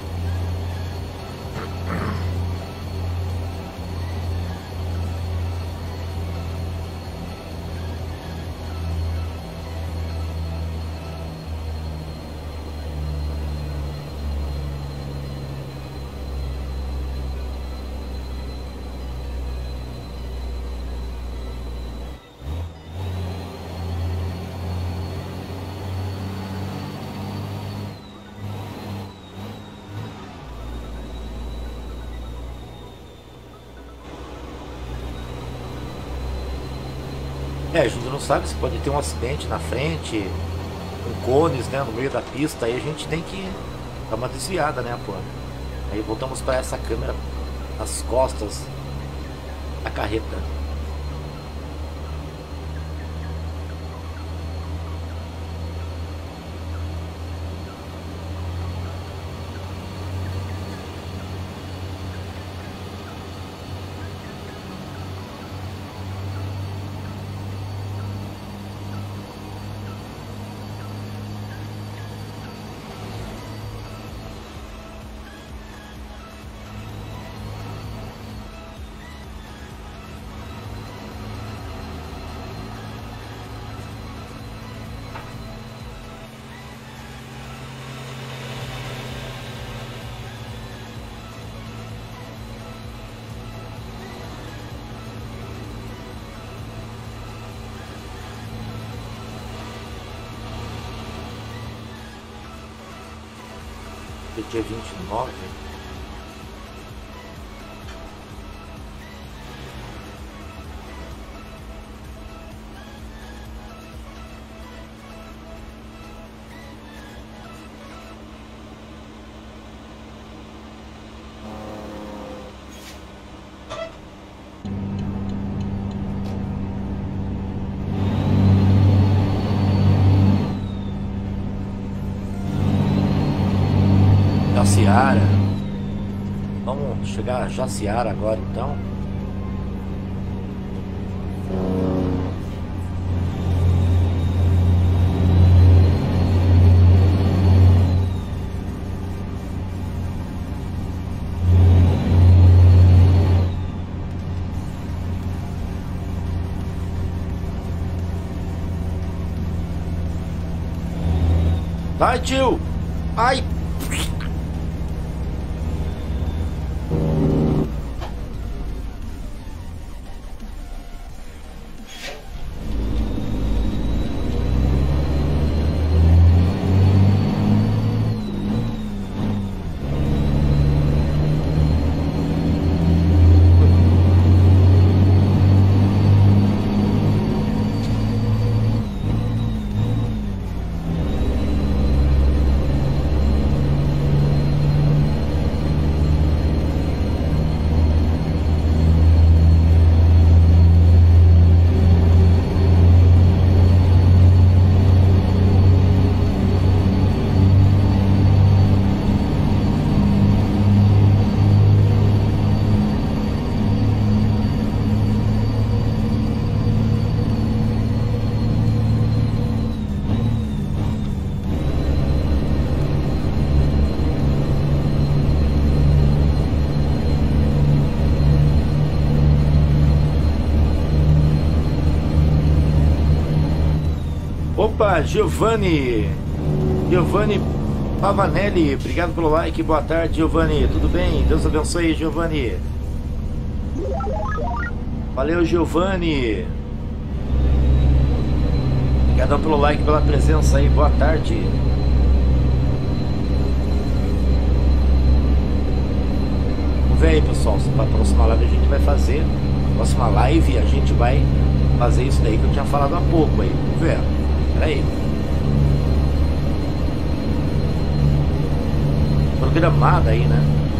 É, a gente não sabe se pode ter um acidente na frente, com cones, né, no meio da pista, aí a gente tem que dar uma desviada, né, pô. Aí voltamos para essa câmera nas costas da carreta. Dia vinte e nove. Jaciara. Vamos chegar a Jaciara agora então. Vai, tio! Ai! Opa, Giovanni Giovanni Pavanelli, obrigado pelo like, boa tarde, Giovanni, tudo bem? Deus abençoe, Giovanni. Valeu, Giovanni. Obrigadão pelo like, pela presença aí, boa tarde. Vamos ver aí, pessoal, se para a próxima live a gente vai fazer. Próxima live a gente vai fazer isso daí que eu tinha falado há pouco aí, vamos ver. Aí. Programada aí, né?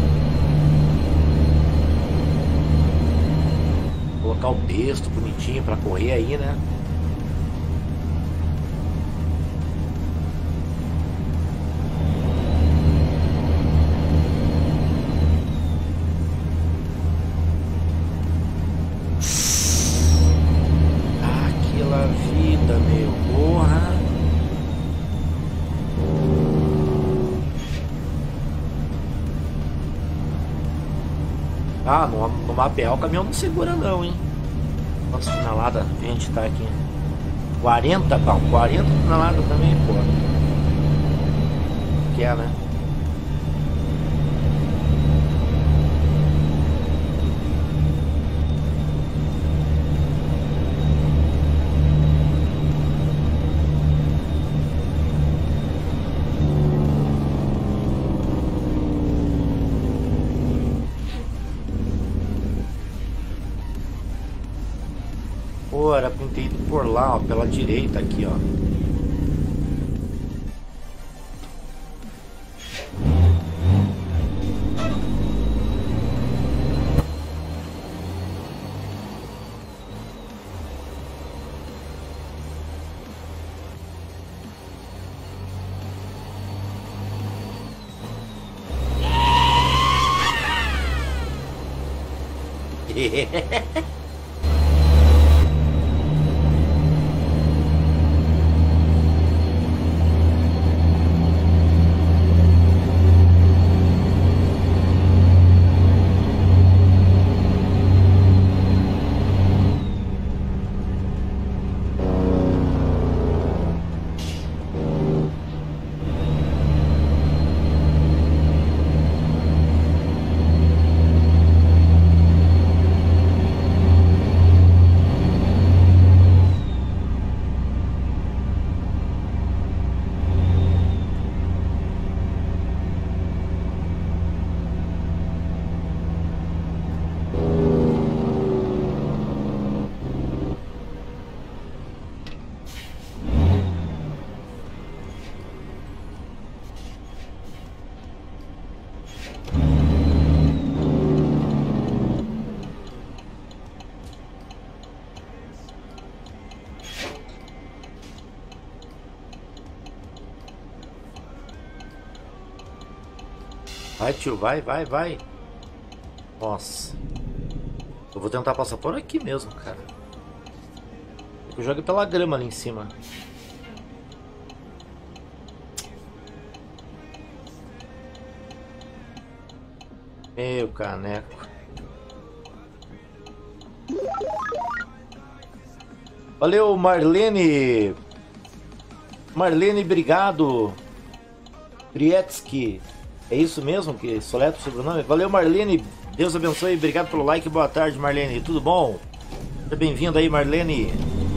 Colocar o texto bonitinho pra correr aí, né? Aquela vida, meu. Porra. Ah, no, no mapear o caminhão não segura não, hein? Quantas toneladas a gente tá aqui? quarenta, pau, quarenta toneladas também, pô. Que é, né? Pô, era pra ter ido por lá, ó, pela direita aqui, ó. Vai, tio, vai, vai, vai. Nossa. Eu vou tentar passar por aqui mesmo, cara. Eu jogo pela grama ali em cima. Meu caneco. Valeu, Marlene. Marlene, obrigado. Brietsky. É isso mesmo que soleta o sobrenome? Valeu, Marlene. Deus abençoe. Obrigado pelo like. Boa tarde, Marlene. Tudo bom? Seja bem-vindo aí, Marlene.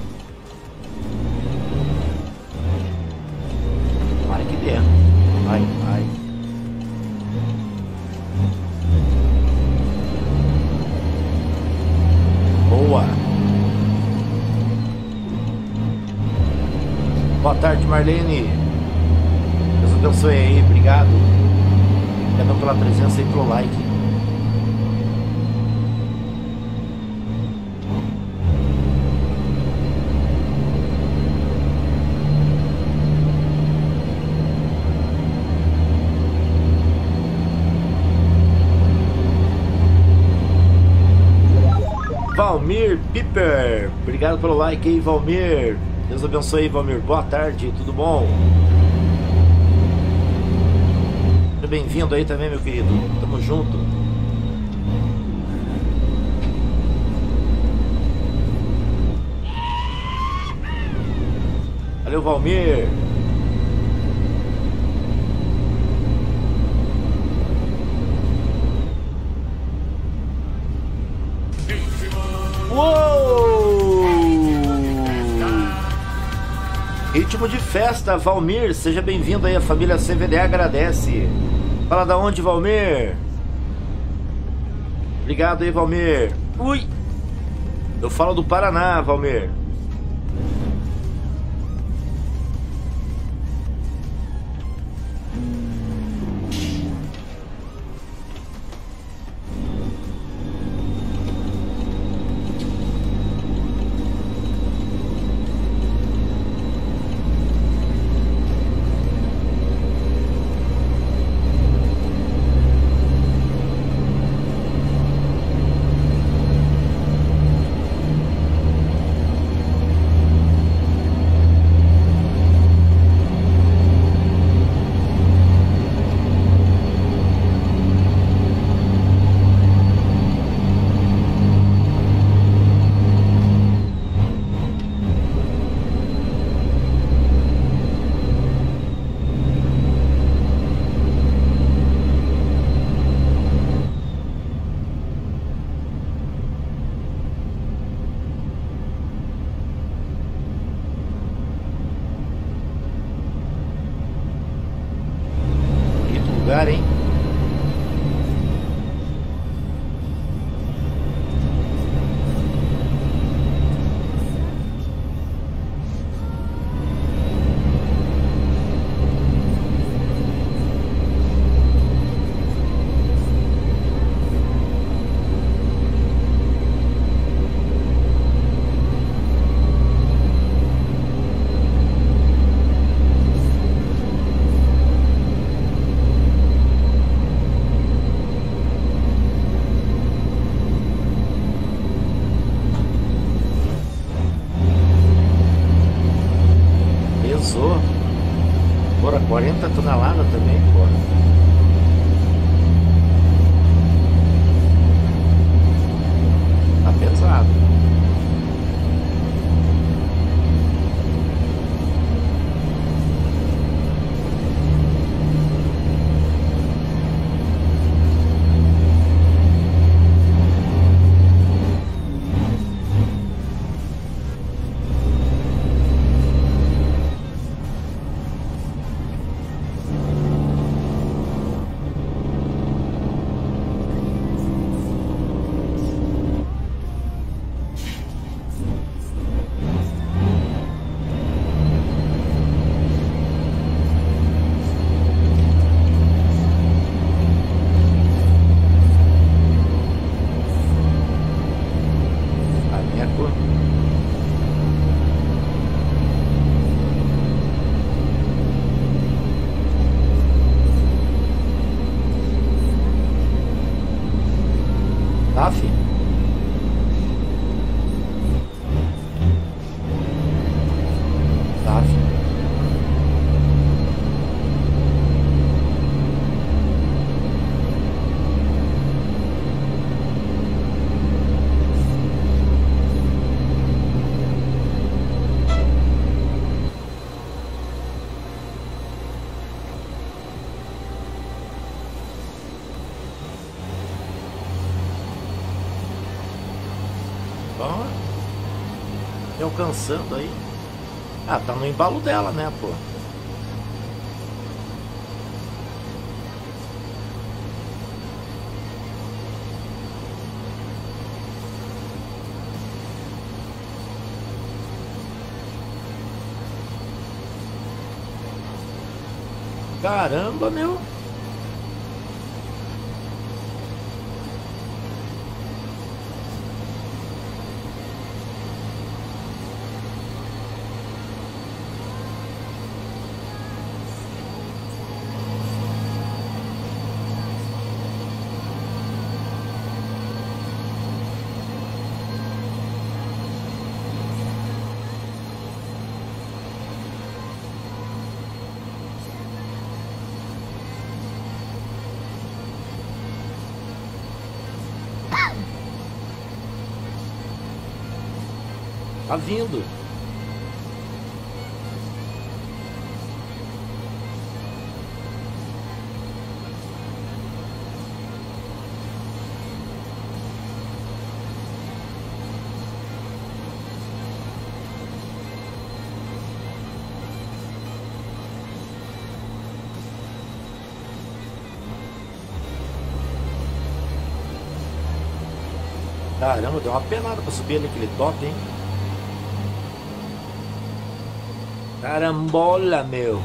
Vai que der. Vai, vai. Boa. Boa tarde, Marlene. Deus abençoe aí. Obrigado. Obrigado pela presença e pelo like. Valmir Piper, obrigado pelo like aí, Valmir. Deus abençoe aí, Valmir. Boa tarde, tudo bom? Seja bem-vindo aí também, meu querido. Tamo junto. Valeu, Valmir. Uou! Ritmo de festa, Valmir. Seja bem-vindo aí, a família C V D A agradece. Fala da onde, Valmir? Obrigado aí, Valmir. Ui! Eu falo do Paraná, Valmir. Tá, filho? Tá, filho. Me alcançando aí. Ah, tá no embalo dela, né, pô? Caramba, meu. Tá vindo. Caramba, deu uma penada pra subir ali aquele top, hein? Carambola, meu.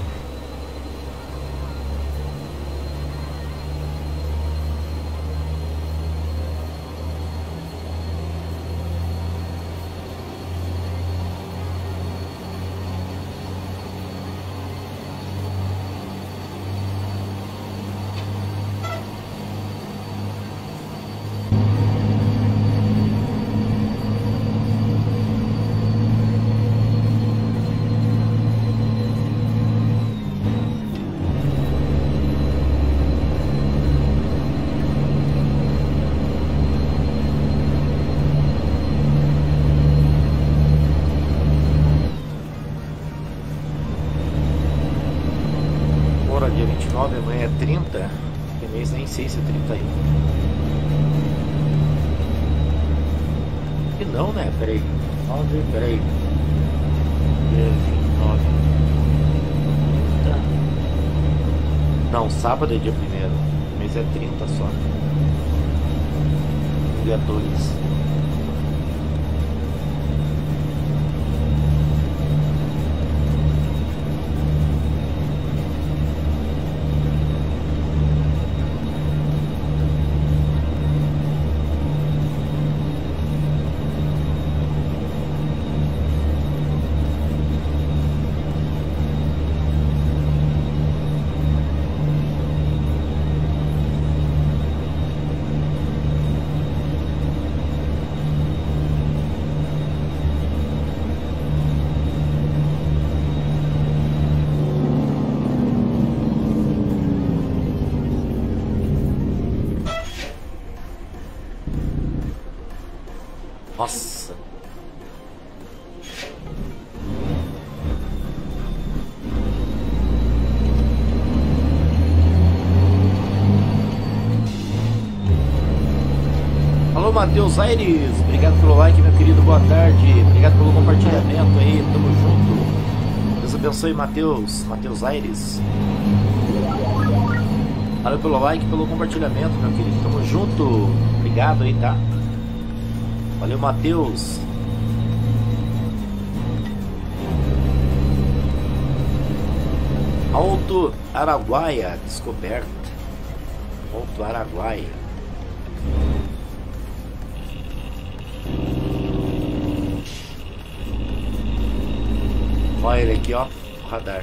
Dia vinte e nove, amanhã é trinta. Que mês nem sei se é trinta aí. Que não, né? Peraí. nove, peraí. Dia vinte e nove. trinta. Não, sábado é dia primeiro. O mês é trinta só. Dia dois. Nossa. Alô, Matheus Aires. Obrigado pelo like, meu querido. Boa tarde. Obrigado pelo compartilhamento aí. Tamo junto. Deus abençoe, Matheus. Matheus Aires. Valeu pelo like, pelo compartilhamento, meu querido. Tamo junto. Obrigado aí, tá? Valeu, Matheus. Alto Araguaia, descoberta. Alto Araguaia. Olha ele aqui, ó. O radar.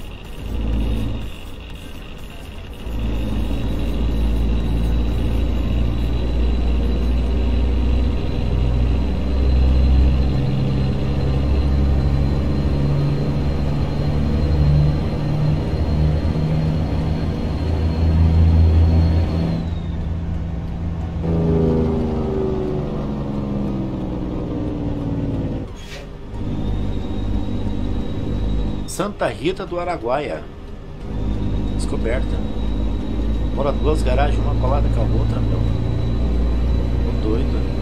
Santa Rita do Araguaia. Descoberta. Mora duas garagens, uma colada com a outra, meu. Tô doido.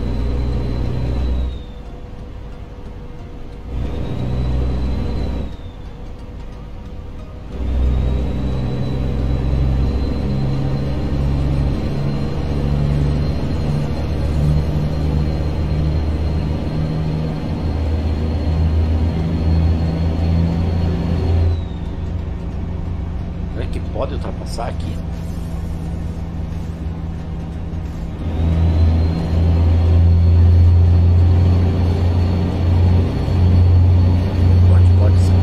Pode ultrapassar aqui? Pode, pode sim.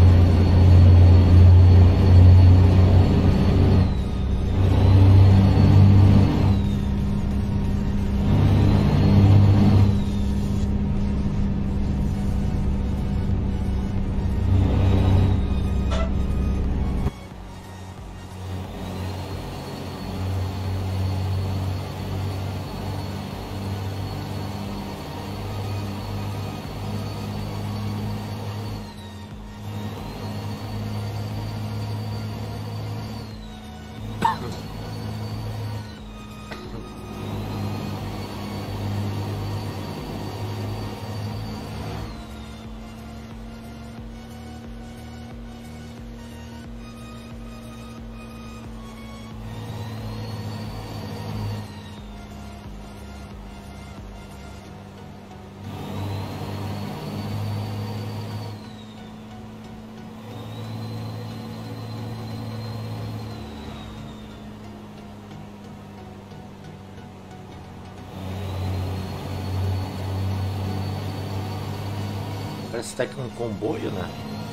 Parece que tá com um comboio, né?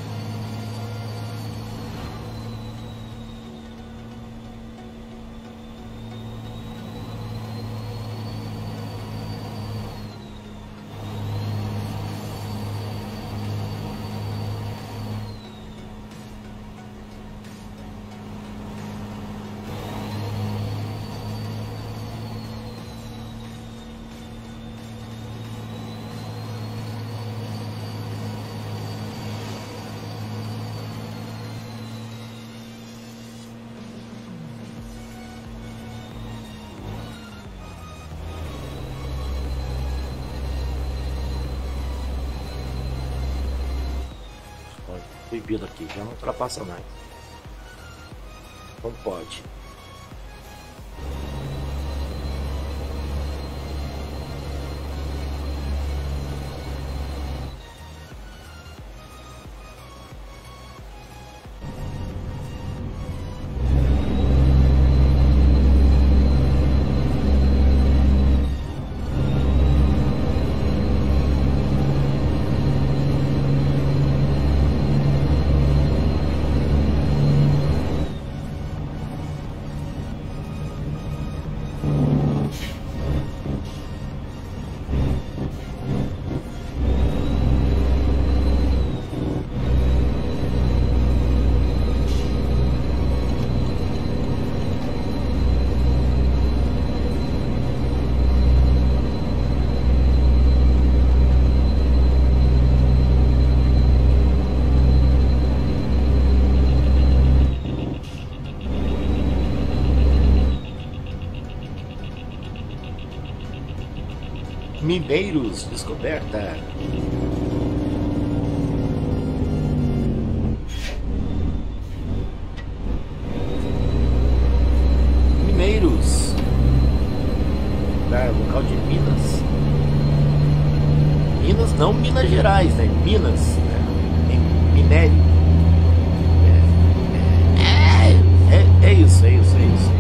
Proibido aqui, já não ultrapassa mais. Não pode. Mineiros, descoberta. Mineiros, lugar, local de Minas. Minas, não Minas Gerais, né? Minas, né? Minério. É, é, é isso, é isso, é isso.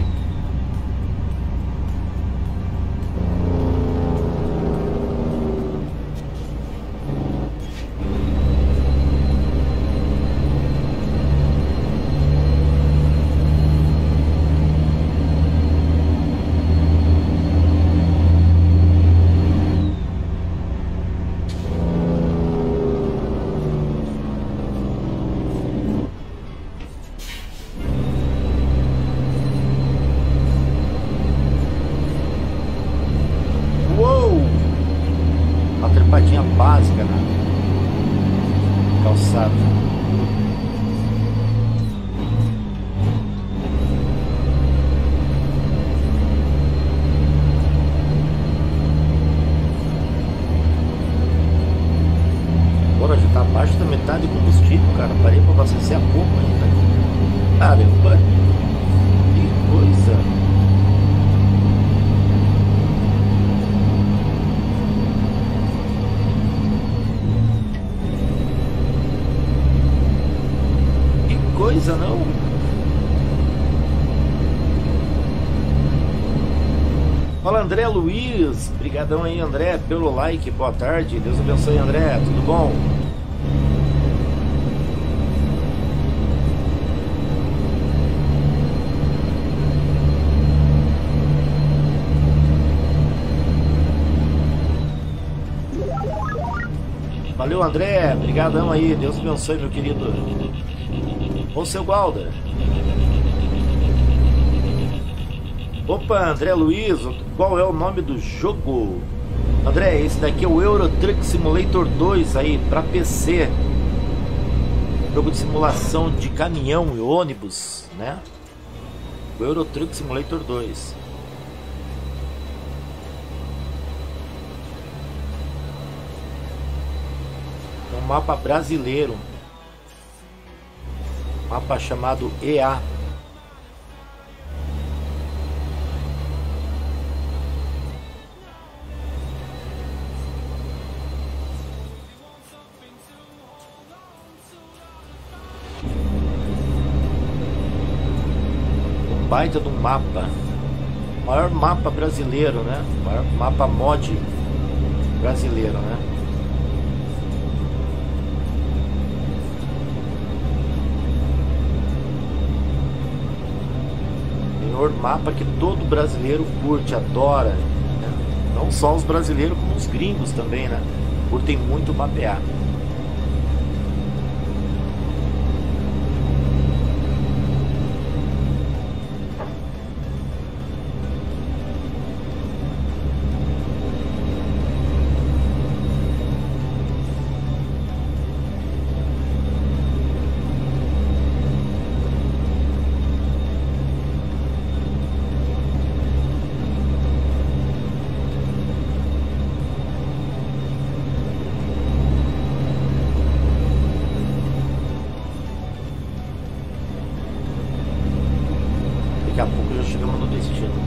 Básica na calçada. Caramba, que coisa. Que coisa, não? Fala, André Luiz. Obrigadão aí, André, pelo like. Boa tarde. Deus abençoe, André. Tudo bom? Valeu, André. Obrigadão aí. Deus abençoe, meu querido. Ô, seu Gualda. Opa, André Luiz, qual é o nome do jogo? André, esse daqui é o Euro Truck Simulator dois aí, pra P C. Jogo de simulação de caminhão e ônibus, né? O Euro Truck Simulator dois. Um mapa brasileiro. Mapa chamado E A. Baita de um mapa, maior mapa brasileiro, né? Maior mapa mod brasileiro, né? Maior mapa que todo brasileiro curte, adora, né? Não só os brasileiros, como os gringos também, né? Curtem muito mapear. Daqui a pouco já chegamos no destino.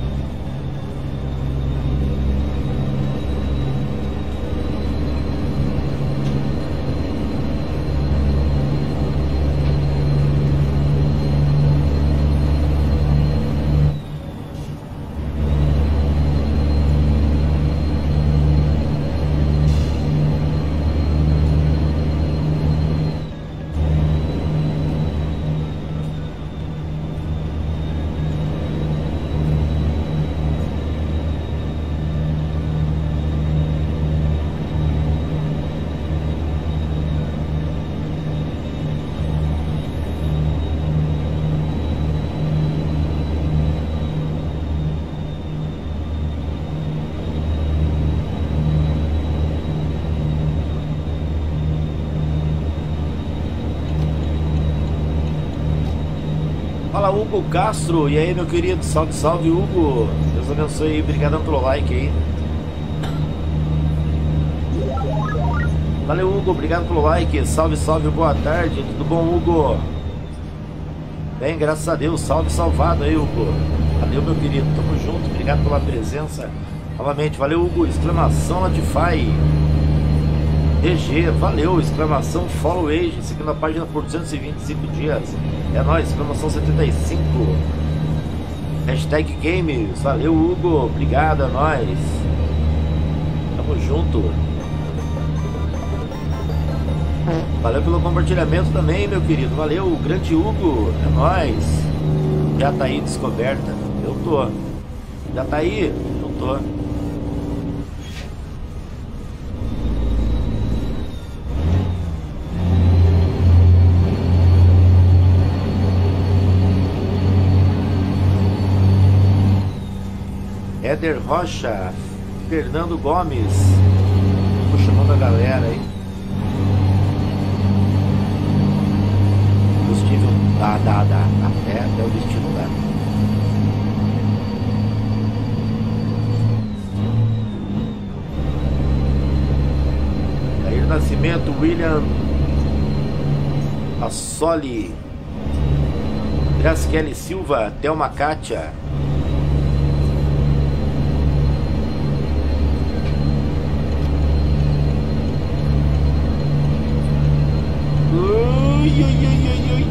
Fala, Hugo Castro, e aí, meu querido? Salve, salve, Hugo. Deus abençoe aí, obrigadão pelo like aí. Valeu, Hugo, obrigado pelo like. Salve, salve, boa tarde. Tudo bom, Hugo? Bem, graças a Deus. Salve, salvado aí, Hugo. Valeu, meu querido, tamo junto. Obrigado pela presença novamente. Valeu, Hugo. Exclamação Latify. D G, valeu. Exclamação Follow Age. Seguindo a página por duzentos e vinte e cinco dias. É nóis. Exclamação setenta e cinco. Hashtag Games. Valeu, Hugo. Obrigado, é nóis. Tamo junto. Valeu pelo compartilhamento também, meu querido. Valeu, grande Hugo. É nóis. Já tá aí descoberta. Eu tô. Já tá aí? Eu tô. Éder Rocha, Fernando Gomes. Tô chamando a galera aí. Combustível dá, dá, dá. Até, até o destino dá. Jair Nascimento, William Assoli. Graciele Silva, Thelma Kátia. Ui, ui, ui, ui, ui.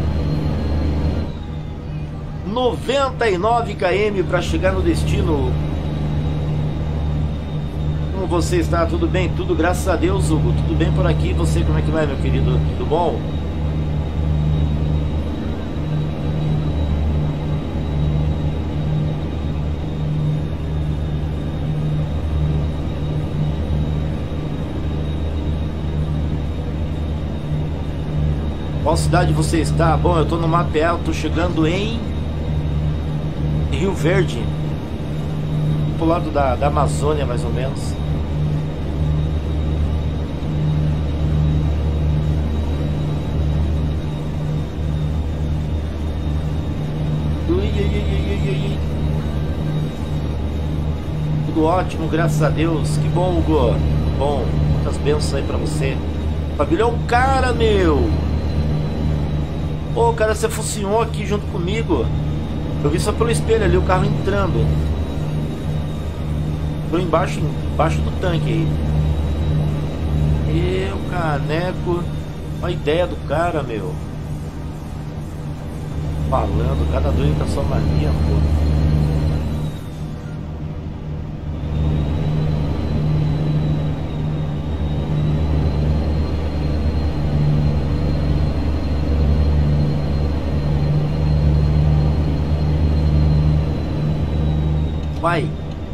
noventa e nove quilômetros para chegar no destino. Como você está? Tudo bem? Tudo, graças a Deus, Hugo. Tudo bem por aqui? Você, como é que vai, meu querido? Tudo bom? Qual cidade você está? Bom, eu estou no Mapel, estou chegando em Rio Verde, pro lado da, da Amazônia, mais ou menos. Ui, ui, ui, ui, ui. Tudo ótimo, graças a Deus. Que bom, Hugo. Bom, muitas bênçãos aí pra você. Fabílio é um cara, meu. Pô, cara, você focinhou aqui junto comigo. Eu vi só pelo espelho ali o carro entrando. Tô embaixo, embaixo do tanque aí. Eu, caneco. Olha a ideia do cara, meu. Falando, cada doido com a sua mania, pô. Vai.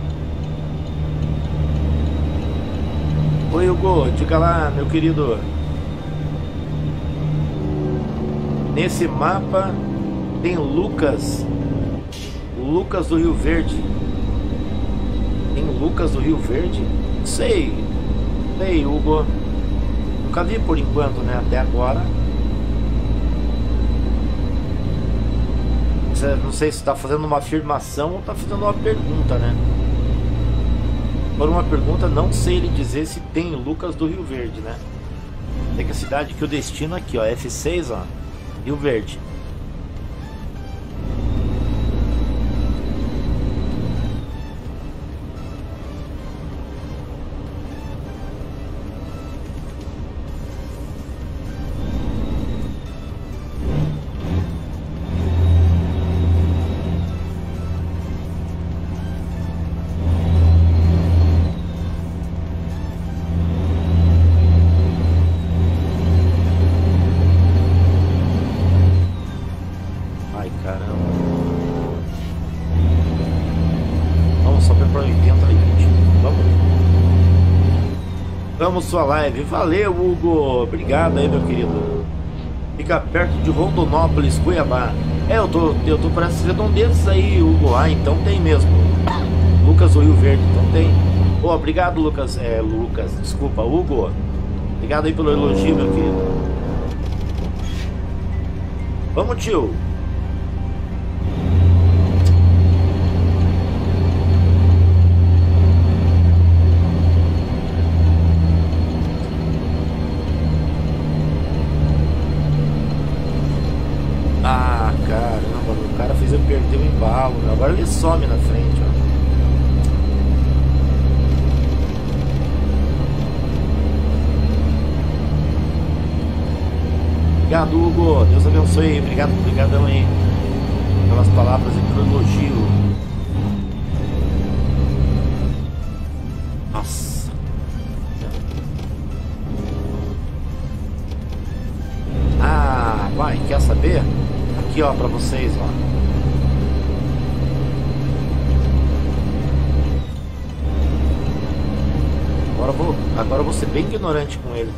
Oi, Hugo, diga lá, meu querido. Nesse mapa tem Lucas. Lucas do Rio Verde. Tem Lucas do Rio Verde? Sei. Sei, Hugo. Nunca vi por enquanto, né? Até agora. Não sei se está fazendo uma afirmação ou está fazendo uma pergunta, né? Por uma pergunta, não sei lhe dizer se tem Lucas do Rio Verde, né? Tem que a cidade que o destino aqui, ó, F seis, ó, Rio Verde. Vamos sua live. Valeu, Hugo. Obrigado aí, meu querido. Fica perto de Rondonópolis, Cuiabá. É, eu tô, eu tô para essas redondezas aí, Hugo. Ah, então tem mesmo. Lucas do Rio Verde, então tem. Oh, obrigado, Lucas. É, Lucas, desculpa, Hugo. Obrigado aí pelo elogio, meu querido. Vamos, tio. Ah, caramba, o cara fez eu perder o embalo, meu. Agora ele some na frente, ó. Obrigado, Hugo. Deus abençoe. Obrigado, obrigadão aí pelas palavras e pelo elogio. Nossa. Ah, vai, quer saber? Aqui, ó, pra vocês, ó. Agora eu vou, agora eu vou ser bem ignorante com ele.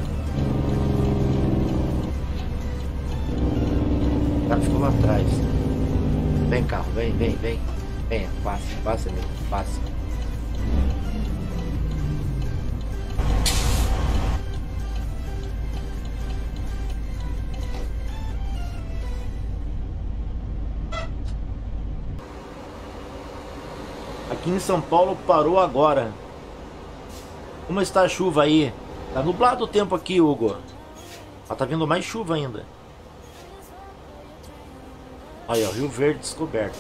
O cara ficou lá atrás. Vem, carro, vem, vem, vem. Venha, passe, passe, amigo, passe. Aqui em São Paulo parou agora. Como está a chuva aí? Tá nublado o tempo aqui, Hugo. Mas tá vindo mais chuva ainda. Olha, o Rio Verde descoberto.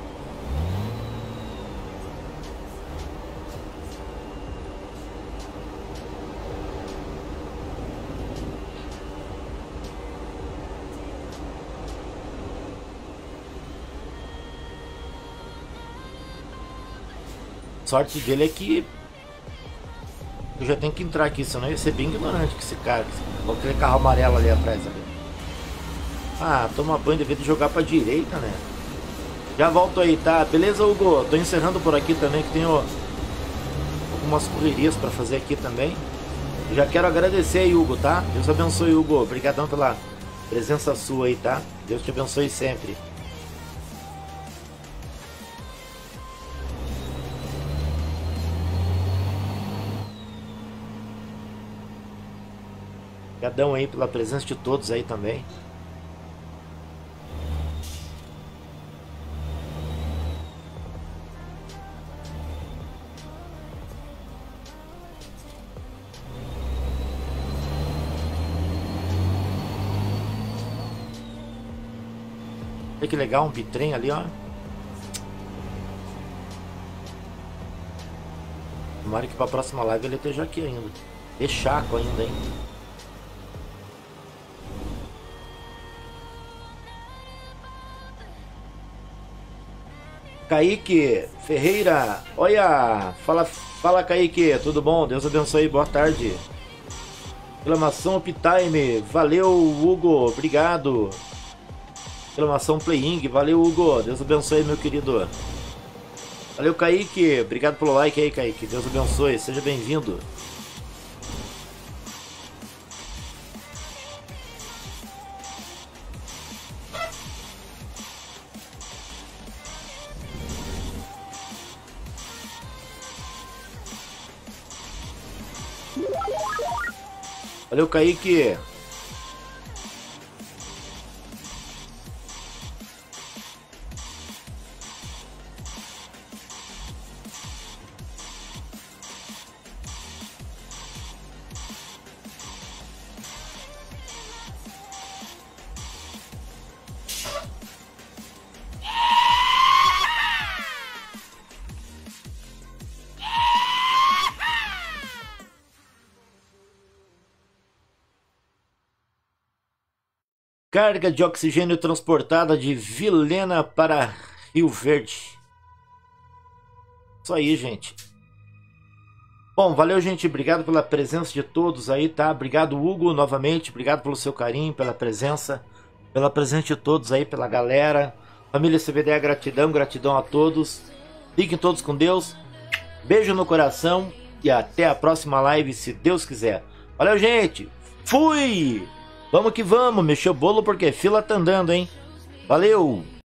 Sorte dele é que eu já tenho que entrar aqui, senão eu ia ser bem ignorante com esse cara. Com aquele carro amarelo ali atrás. Ali. Ah, toma banho, devia jogar pra direita, né? Já volto aí, tá? Beleza, Hugo? Tô encerrando por aqui também, que tenho algumas correrias pra fazer aqui também. Já quero agradecer aí, Hugo, tá? Deus abençoe, Hugo. Obrigadão pela presença sua aí, tá? Deus te abençoe sempre. Obrigadão aí pela presença de todos aí também. Olha que legal, um bitrem ali, ó. Tomara que pra próxima live ele esteja aqui ainda. E chaco ainda, hein? Kaique Ferreira, olha, fala, fala Kaique, tudo bom? Deus abençoe, boa tarde. Exclamação Uptime, valeu Hugo, obrigado. Exclamação Playing, valeu Hugo, Deus abençoe meu querido. Valeu Kaique, obrigado pelo like aí Kaique, Deus abençoe, seja bem-vindo. Valeu, Kaique. Carga de oxigênio transportada de Vilhena para Rio Verde. Isso aí, gente. Bom, valeu, gente. Obrigado pela presença de todos aí, tá? Obrigado, Hugo, novamente. Obrigado pelo seu carinho, pela presença. Pela presença de todos aí, pela galera. Família C V D A, gratidão, gratidão a todos. Fiquem todos com Deus. Beijo no coração. E até a próxima live, se Deus quiser. Valeu, gente. Fui! Vamos que vamos, mexeu o bolo porque fila tá andando, hein? Valeu!